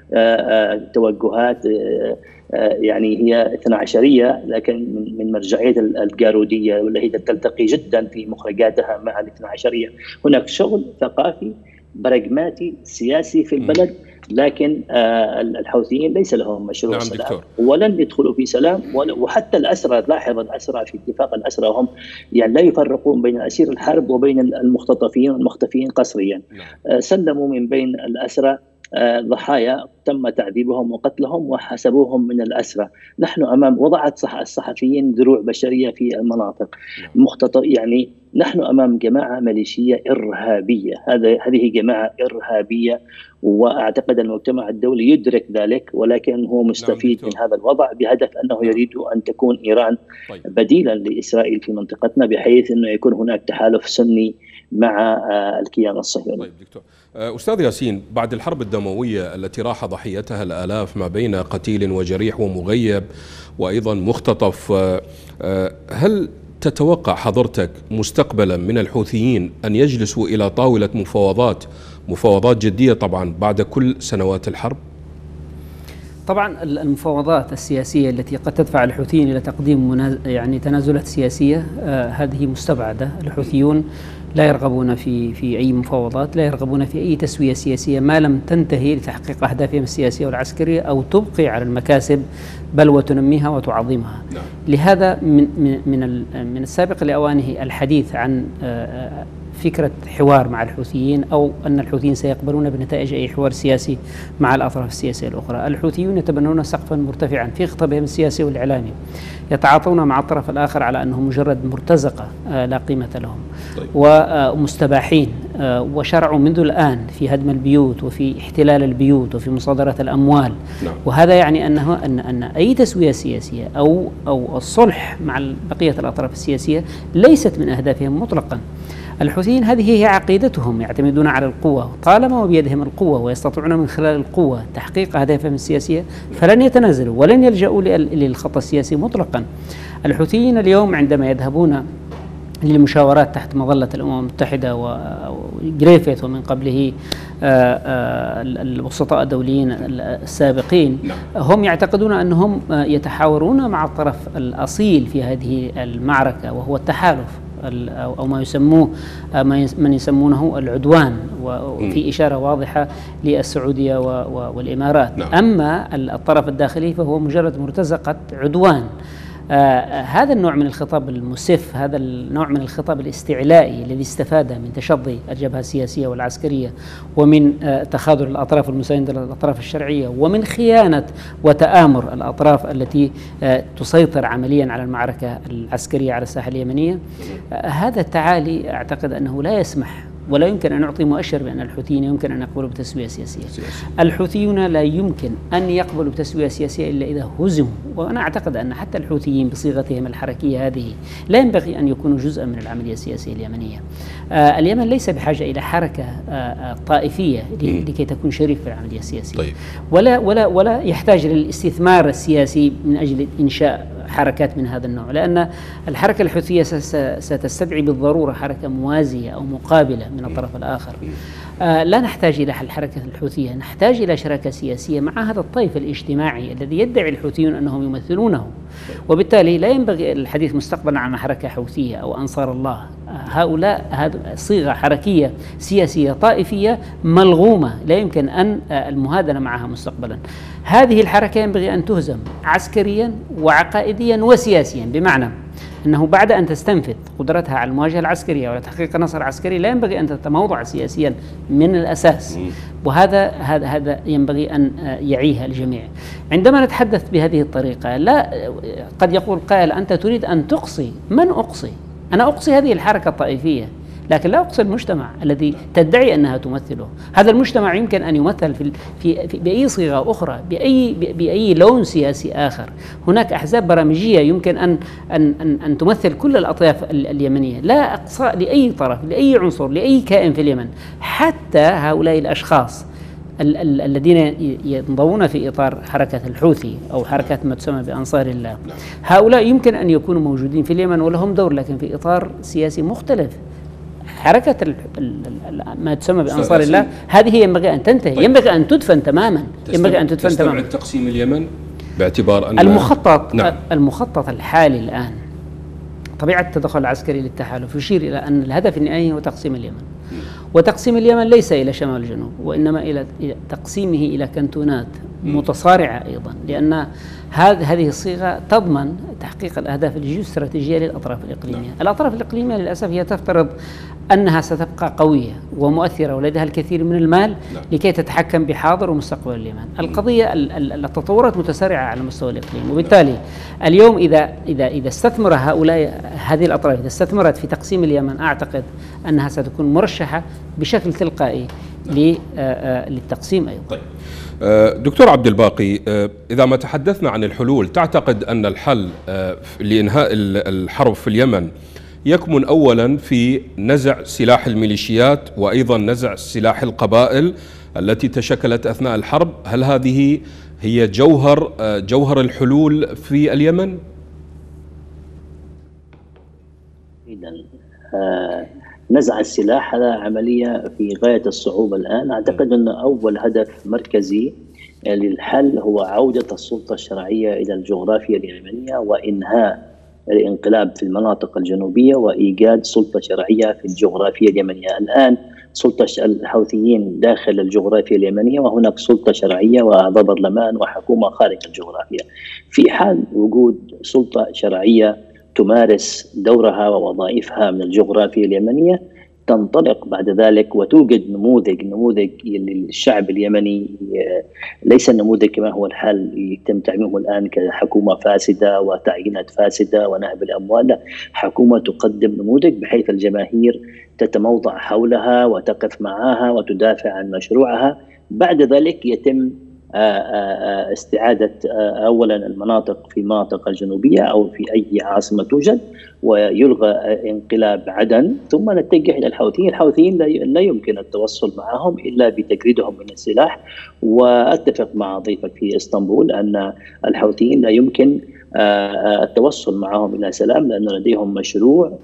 توجهات يعني هي اثنا عشرية، لكن من مرجعية الجارودية والتي تلتقي جدا في مخرجاتها مع الاثنا عشرية. هناك شغل ثقافي براغماتي سياسي في البلد، لكن الحوثيين ليس لهم مشروع نعم سلام دكتور. ولن يدخلوا في سلام. وحتى الأسرى، لاحظ الأسرى في اتفاق الأسرى هم يعني لا يفرقون بين أسير الحرب وبين المختطفين والمختفيين قسريا. نعم. سلموا من بين الأسرى ضحايا تم تعذيبهم وقتلهم وحسبوهم من الأسرى. نحن أمام وضعت الصحفيين ذروع بشرية في المناطق مختطف، يعني نحن أمام جماعة ميليشية إرهابية. هذا هذه جماعة إرهابية، وأعتقد المجتمع الدولي يدرك ذلك، ولكن هو مستفيد من هذا الوضع بهدف أنه يريد أن تكون إيران بديلا لإسرائيل في منطقتنا، بحيث أنه يكون هناك تحالف سني مع الكيان الصهيوني. طيب دكتور. أستاذ ياسين، بعد الحرب الدموية التي راح ضحيتها الآلاف ما بين قتيل وجريح ومغيب وأيضا مختطف، هل تتوقع حضرتك مستقبلا من الحوثيين أن يجلسوا إلى طاولة مفاوضات مفاوضات جدية طبعا بعد كل سنوات الحرب؟ طبعا المفاوضات السياسية التي قد تدفع الحوثيين إلى تقديم يعني تنازلات سياسية آه هذه مستبعدة. الحوثيون لا يرغبون في في أي مفاوضات، لا يرغبون في أي تسوية سياسية ما لم تنتهي لتحقيق أهدافهم السياسية والعسكرية أو تبقي على المكاسب بل وتنميها وتعظمها. نعم. لهذا من من من من السابق لأوانه الحديث عن آه فكرة حوار مع الحوثيين، أو أن الحوثيين سيقبلون بنتائج أي حوار سياسي مع الأطراف السياسية الأخرى. الحوثيون يتبنون سقفا مرتفعا في خطابهم السياسي والإعلامي، يتعاطون مع الطرف الآخر على أنه مجرد مرتزقة لا قيمة لهم. طيب. ومستباحين، وشرعوا منذ الآن في هدم البيوت وفي احتلال البيوت وفي مصادرة الأموال. نعم. وهذا يعني أنه أن أن أي تسوية سياسية أو أو الصلح مع بقية الأطراف السياسية ليست من أهدافهم مطلقا. الحوثيين هذه هي عقيدتهم، يعتمدون على القوة، طالما وبيدهم القوة ويستطيعون من خلال القوة تحقيق أهدافهم السياسية فلن يتنازلوا ولن يلجأوا للخط السياسي مطلقا. الحوثيين اليوم عندما يذهبون للمشاورات تحت مظلة الأمم المتحدة وجريفيث ومن قبله الوسطاء الدوليين السابقين، هم يعتقدون أنهم يتحاورون مع الطرف الأصيل في هذه المعركة وهو التحالف، أو ما يسموه من يسمونه العدوان، وفي إشارة واضحة للسعودية والإمارات. نعم. أما الطرف الداخلي فهو مجرد مرتزقة عدوان. آه هذا النوع من الخطاب المسف، هذا النوع من الخطاب الاستعلائي الذي استفاد من تشظي الجبهة السياسية والعسكرية ومن آه تخاذل الأطراف المساندة للأطراف الشرعية ومن خيانة وتآمر الأطراف التي آه تسيطر عمليا على المعركة العسكرية على الساحة اليمنية. آه هذا التعالي أعتقد أنه لا يسمح ولا يمكن أن نعطي مؤشر بأن الحوثيين يمكن أن يقبلوا بتسوية سياسية. سياسي. الحوثيون لا يمكن أن يقبلوا بتسوية سياسية إلا إذا هزموا، وأنا أعتقد أن حتى الحوثيين بصيغتهم الحركية هذه لا ينبغي أن يكونوا جزءا من العملية السياسية اليمنية. آه اليمن ليس بحاجة إلى حركة آه طائفية لكي تكون شريك في العملية السياسية. طيب. ولا ولا ولا يحتاج للاستثمار السياسي من أجل إنشاء حركات من هذا النوع، لأن الحركة الحوثية ستستدعي بالضرورة حركة موازية أو مقابلة من الطرف الآخر. آه لا نحتاج إلى الحركة الحوثية، نحتاج إلى شراكة سياسية مع هذا الطيف الاجتماعي الذي يدعي الحوثيون أنهم يمثلونه، وبالتالي لا ينبغي الحديث مستقبلا عن حركة حوثية أو أنصار الله. آه هؤلاء هذه صيغة حركية سياسية طائفية ملغومة لا يمكن أن آه المهادنة معها مستقبلا. هذه الحركة ينبغي أن تهزم عسكريا وعقائديا وسياسيا، بمعنى أنه بعد أن تستنفذ قدرتها على المواجهة العسكرية ولا تحقيق نصر عسكري لا ينبغي أن تتموضع سياسيا من الأساس، وهذا هذا هذا ينبغي أن يعيها الجميع. عندما نتحدث بهذه الطريقة لا قد يقول قائل أنت تريد أن تقصي. من أقصي؟ أنا أقصي هذه الحركة الطائفية، لكن لا أقصي المجتمع الذي تدعي أنها تمثله. هذا المجتمع يمكن أن يمثل في, في, في بأي صيغة أخرى، بأي بأي لون سياسي آخر. هناك أحزاب برامجية يمكن أن أن أن, أن تمثل كل الأطياف اليمنية، لا أقصاء لأي طرف، لأي عنصر، لأي كائن في اليمن. حتى هؤلاء الأشخاص ال ال الذين ينضوون في إطار حركة الحوثي أو حركة ما تسمى بأنصار الله، هؤلاء يمكن أن يكونوا موجودين في اليمن ولهم دور، لكن في إطار سياسي مختلف. حركة ال ال ما تسمى بأنصار الله هذه ينبغي أن تنتهي. طيب. ينبغي أن تدفن تماما. ينبغي أن تدفن تماما. تستبعد تقسيم اليمن باعتبار أن المخطط نعم. المخطط الحالي الآن طبيعة التدخل العسكري للتحالف يشير إلى أن الهدف النهائي هو تقسيم اليمن. م. وتقسيم اليمن ليس إلى شمال الجنوب، وإنما إلى تقسيمه إلى كنتونات م. متصارعة أيضا، لأن هذه الصيغة تضمن تحقيق الأهداف الجيوستراتيجية للأطراف الإقليمية. نعم. الأطراف الإقليمية للأسف هي تفترض أنها ستبقى قوية ومؤثرة ولديها الكثير من المال نعم. لكي تتحكم بحاضر ومستقبل اليمن. القضية التطورات متسارعة على مستوى الإقليم، وبالتالي اليوم إذا إذا إذا استثمر هؤلاء هذه الأطراف، إذا استثمرت في تقسيم اليمن، أعتقد أنها ستكون مرشحة بشكل تلقائي للتقسيم أيضا. طيب. دكتور عبد الباقي، إذا ما تحدثنا عن الحلول، تعتقد أن الحل لإنهاء الحرب في اليمن يكمن أولا في نزع سلاح الميليشيات وأيضا نزع سلاح القبائل التي تشكلت أثناء الحرب؟ هل هذه هي جوهر جوهر الحلول في اليمن؟ آه نزع السلاح هذا عملية في غاية الصعوبة الآن. أعتقد أن أول هدف مركزي للحل هو عودة السلطة الشرعية إلى الجغرافيا اليمنية وإنهاء الانقلاب في المناطق الجنوبية وإيجاد سلطة شرعية في الجغرافيا اليمنية. الآن سلطة الحوثيين داخل الجغرافيا اليمنية وهناك سلطة شرعية وأعضاء برلمان وحكومة خارج الجغرافيا. في حال وجود سلطة شرعية تمارس دورها ووظائفها من الجغرافيا اليمنية، تنطلق بعد ذلك وتوجد نموذج نموذج للشعب اليمني، ليس النموذج كما هو الحال يتم تعميمه الآن كحكومة فاسدة وتعيينات فاسدة ونهب الأموال، لا، حكومة تقدم نموذج بحيث الجماهير تتموضع حولها وتقف معها وتدافع عن مشروعها. بعد ذلك يتم استعادة أولا المناطق في المناطق الجنوبية أو في أي عاصمة توجد، ويلغى انقلاب عدن، ثم نتجه إلى الحوثيين. الحوثيين لا يمكن التوصل معهم إلا بتجريدهم من السلاح، وأتفق مع ضيفك في إسطنبول أن الحوثيين لا يمكن التوصل معهم إلى سلام، لأن لديهم مشروع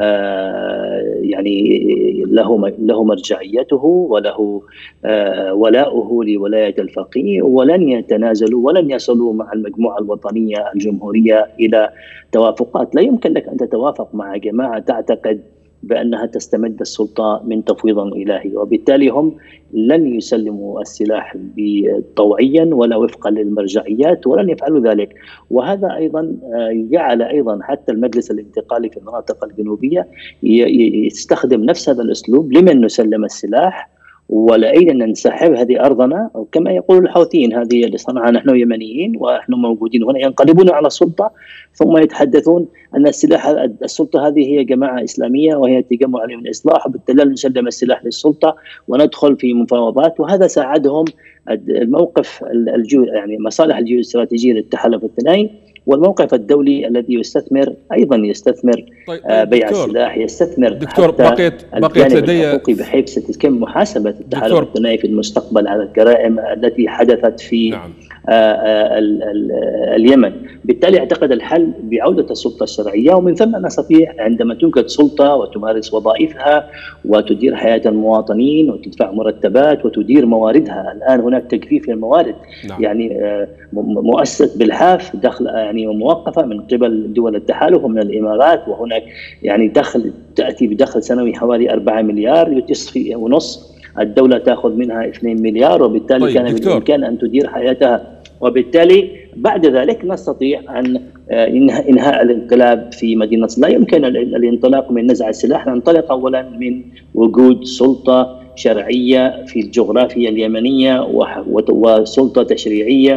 يعني له له مرجعيته وله ولاؤه لولاية الفقيه، ولن يتنازلوا ولن يصلوا مع المجموعة الوطنية الجمهورية إلى توافقات. لا يمكن لك أن تتوافق مع جماعة تعتقد بأنها تستمد السلطة من تفويض إلهي، وبالتالي هم لن يسلموا السلاح طوعيا ولا وفقا للمرجعيات، ولن يفعلوا ذلك. وهذا أيضا جعل أيضا حتى المجلس الانتقالي في المناطق الجنوبية يستخدم نفس هذا الأسلوب: لمن نسلم السلاح ولأين ننسحب، هذه أرضنا، كما يقول الحوثيين هذه لصنعاء، نحن يمنيين ونحن موجودين هنا. ينقلبون على السلطة ثم يتحدثون أن السلاح السلطة هذه هي جماعة إسلامية وهي تجمع من الإصلاح، وبالتالي نسلم السلاح للسلطة وندخل في مفاوضات. وهذا ساعدهم الموقف الجيو يعني مصالح الجيوستراتيجية للتحالف الثنائي، والموقف الدولي الذي يستثمر أيضا يستثمر طيب آه بيع دكتور السلاح، يستثمر دكتور بقيت بقيت لدي بحيث ستتم محاسبة التحالف الثنائي في المستقبل على الجرائم التي حدثت في نعم. آه آه ال ال اليمن. بالتالي اعتقد الحل بعودة السلطة الشرعية، ومن ثم نستطيع عندما توجد سلطة وتمارس وظائفها وتدير حياة المواطنين وتدفع مرتبات وتدير مواردها. الآن هناك تجفيف للموارد نعم. يعني آه مؤسسة بالحاف دخل يعني موقفة من قبل دول التحالف ومن الإمارات، وهناك يعني دخل تأتي بدخل سنوي حوالي أربعة مليار تصفي ونص، الدولة تأخذ منها اثنين مليار، وبالتالي طيب كان بالإمكان أن تدير حياتها. وبالتالي بعد ذلك نستطيع أن إنهاء الانقلاب في مدينة. لا يمكن الانطلاق من نزع السلاح، ننطلق أولا من وجود سلطة شرعية في الجغرافيا اليمنية وسلطة تشريعية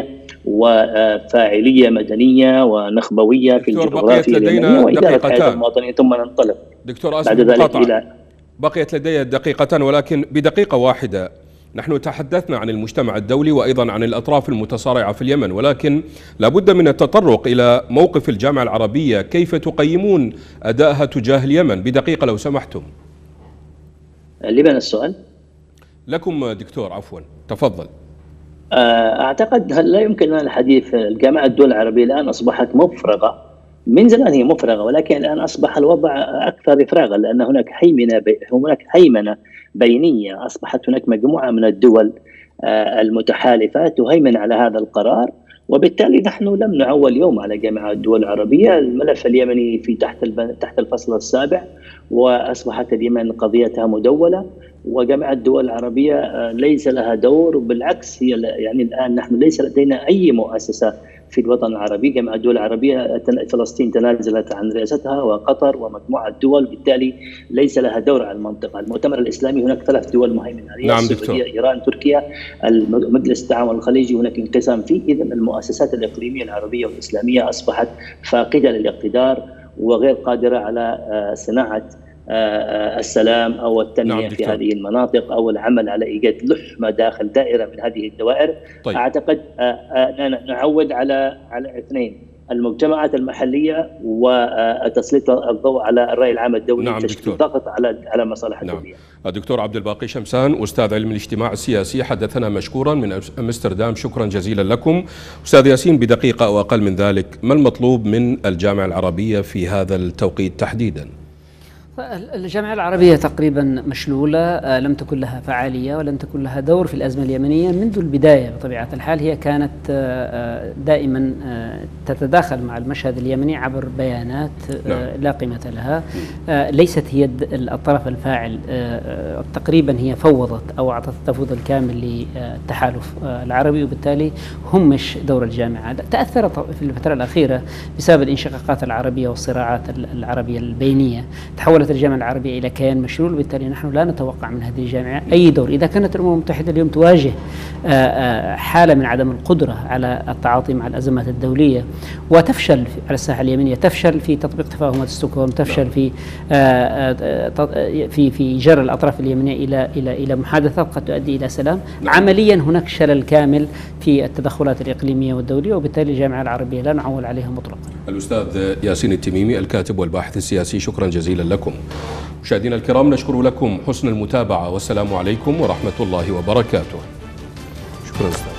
وفاعلية مدنية ونخبوية في الجغرافيا اليمنية وإدارة حياة المواطنين، ثم ننطلق دكتور بعد ذلك إلى بقيت لدي دقيقتان، ولكن بدقيقة واحدة. نحن تحدثنا عن المجتمع الدولي وأيضا عن الأطراف المتصارعة في اليمن، ولكن لابد من التطرق إلى موقف الجامعة العربية. كيف تقيمون أدائها تجاه اليمن؟ بدقيقة لو سمحتم. لمن السؤال؟ لكم دكتور، عفوا تفضل. أعتقد لا يمكن الحديث. الجامعة الدول العربية الآن أصبحت مفرغة، من زمان هي مفرغة، ولكن الآن أصبح الوضع أكثر إفراغا، لأن هناك هيمنة بي... هناك هيمنة بينية. أصبحت هناك مجموعة من الدول المتحالفة تهيمن على هذا القرار، وبالتالي نحن لم نعول اليوم على جامعة الدول العربية. الملف اليمني في تحت الب... تحت الفصل السابع، وأصبحت اليمن قضيتها مدولة، وجامعة الدول العربية ليس لها دور، بالعكس هي يعني الآن نحن ليس لدينا أي مؤسسة في الوطن العربي. جامعة الدول العربية فلسطين تنازلت عن رئاستها وقطر ومجموعة دول، بالتالي ليس لها دور على المنطقة. المؤتمر الإسلامي هناك ثلاث دول مهيمنة عليها، نعم السعودية، إيران، تركيا. مجلس التعاون الخليجي هناك انقسام فيه. إذا المؤسسات الإقليمية العربية والإسلامية أصبحت فاقدة للاقتدار وغير قادرة على صناعة السلام أو التنمية نعم في هذه المناطق أو العمل على إيجاد لحمة داخل دائرة من هذه الدوائر. طيب. أعتقد نعود على على اثنين: المجتمعات المحلية وتسليط الضوء على الرأي العام الدولي، نعم تشكيل ضغط على على مصالح نعم. الدولية. الدكتور عبد الباقي شمسان، أستاذ علم الاجتماع السياسي، حدثنا مشكورا من أمستردام، شكرا جزيلا لكم. أستاذ ياسين، بدقيقة أو أقل من ذلك، ما المطلوب من الجامعة العربية في هذا التوقيت تحديدا؟ الجامعة العربية تقريبا مشلولة، لم تكن لها فعالية ولم تكن لها دور في الأزمة اليمنية منذ البداية. بطبيعة الحال هي كانت دائما تتداخل مع المشهد اليمني عبر بيانات لا قيمة لها، ليست هي الطرف الفاعل. تقريبا هي فوضت أو أعطت التفويض الكامل للتحالف العربي، وبالتالي همش دور الجامعة. تأثرت في الفترة الأخيرة بسبب الانشقاقات العربية والصراعات العربية البينية، تحولت الجامعة العربية إلى كيان مشلول، وبالتالي نحن لا نتوقع من هذه الجامعة أي دور. إذا كانت الأمم المتحدة اليوم تواجه حالة من عدم القدرة على التعاطي مع الأزمات الدولية وتفشل على الساحة اليمنية، تفشل في تطبيق تفاهمات ستوكهولم، تفشل في في في جر الأطراف اليمنية إلى إلى إلى محادثات قد تؤدي إلى سلام، عمليا هناك شلل كامل في التدخلات الإقليمية والدولية، وبالتالي الجامعة العربية لا نعول عليها مطلقا. الأستاذ ياسين التميمي، الكاتب والباحث السياسي، شكرا جزيلا لكم. مشاهدينا الكرام، نشكر لكم حسن المتابعة، والسلام عليكم ورحمة الله وبركاته. شكرا أستاذ.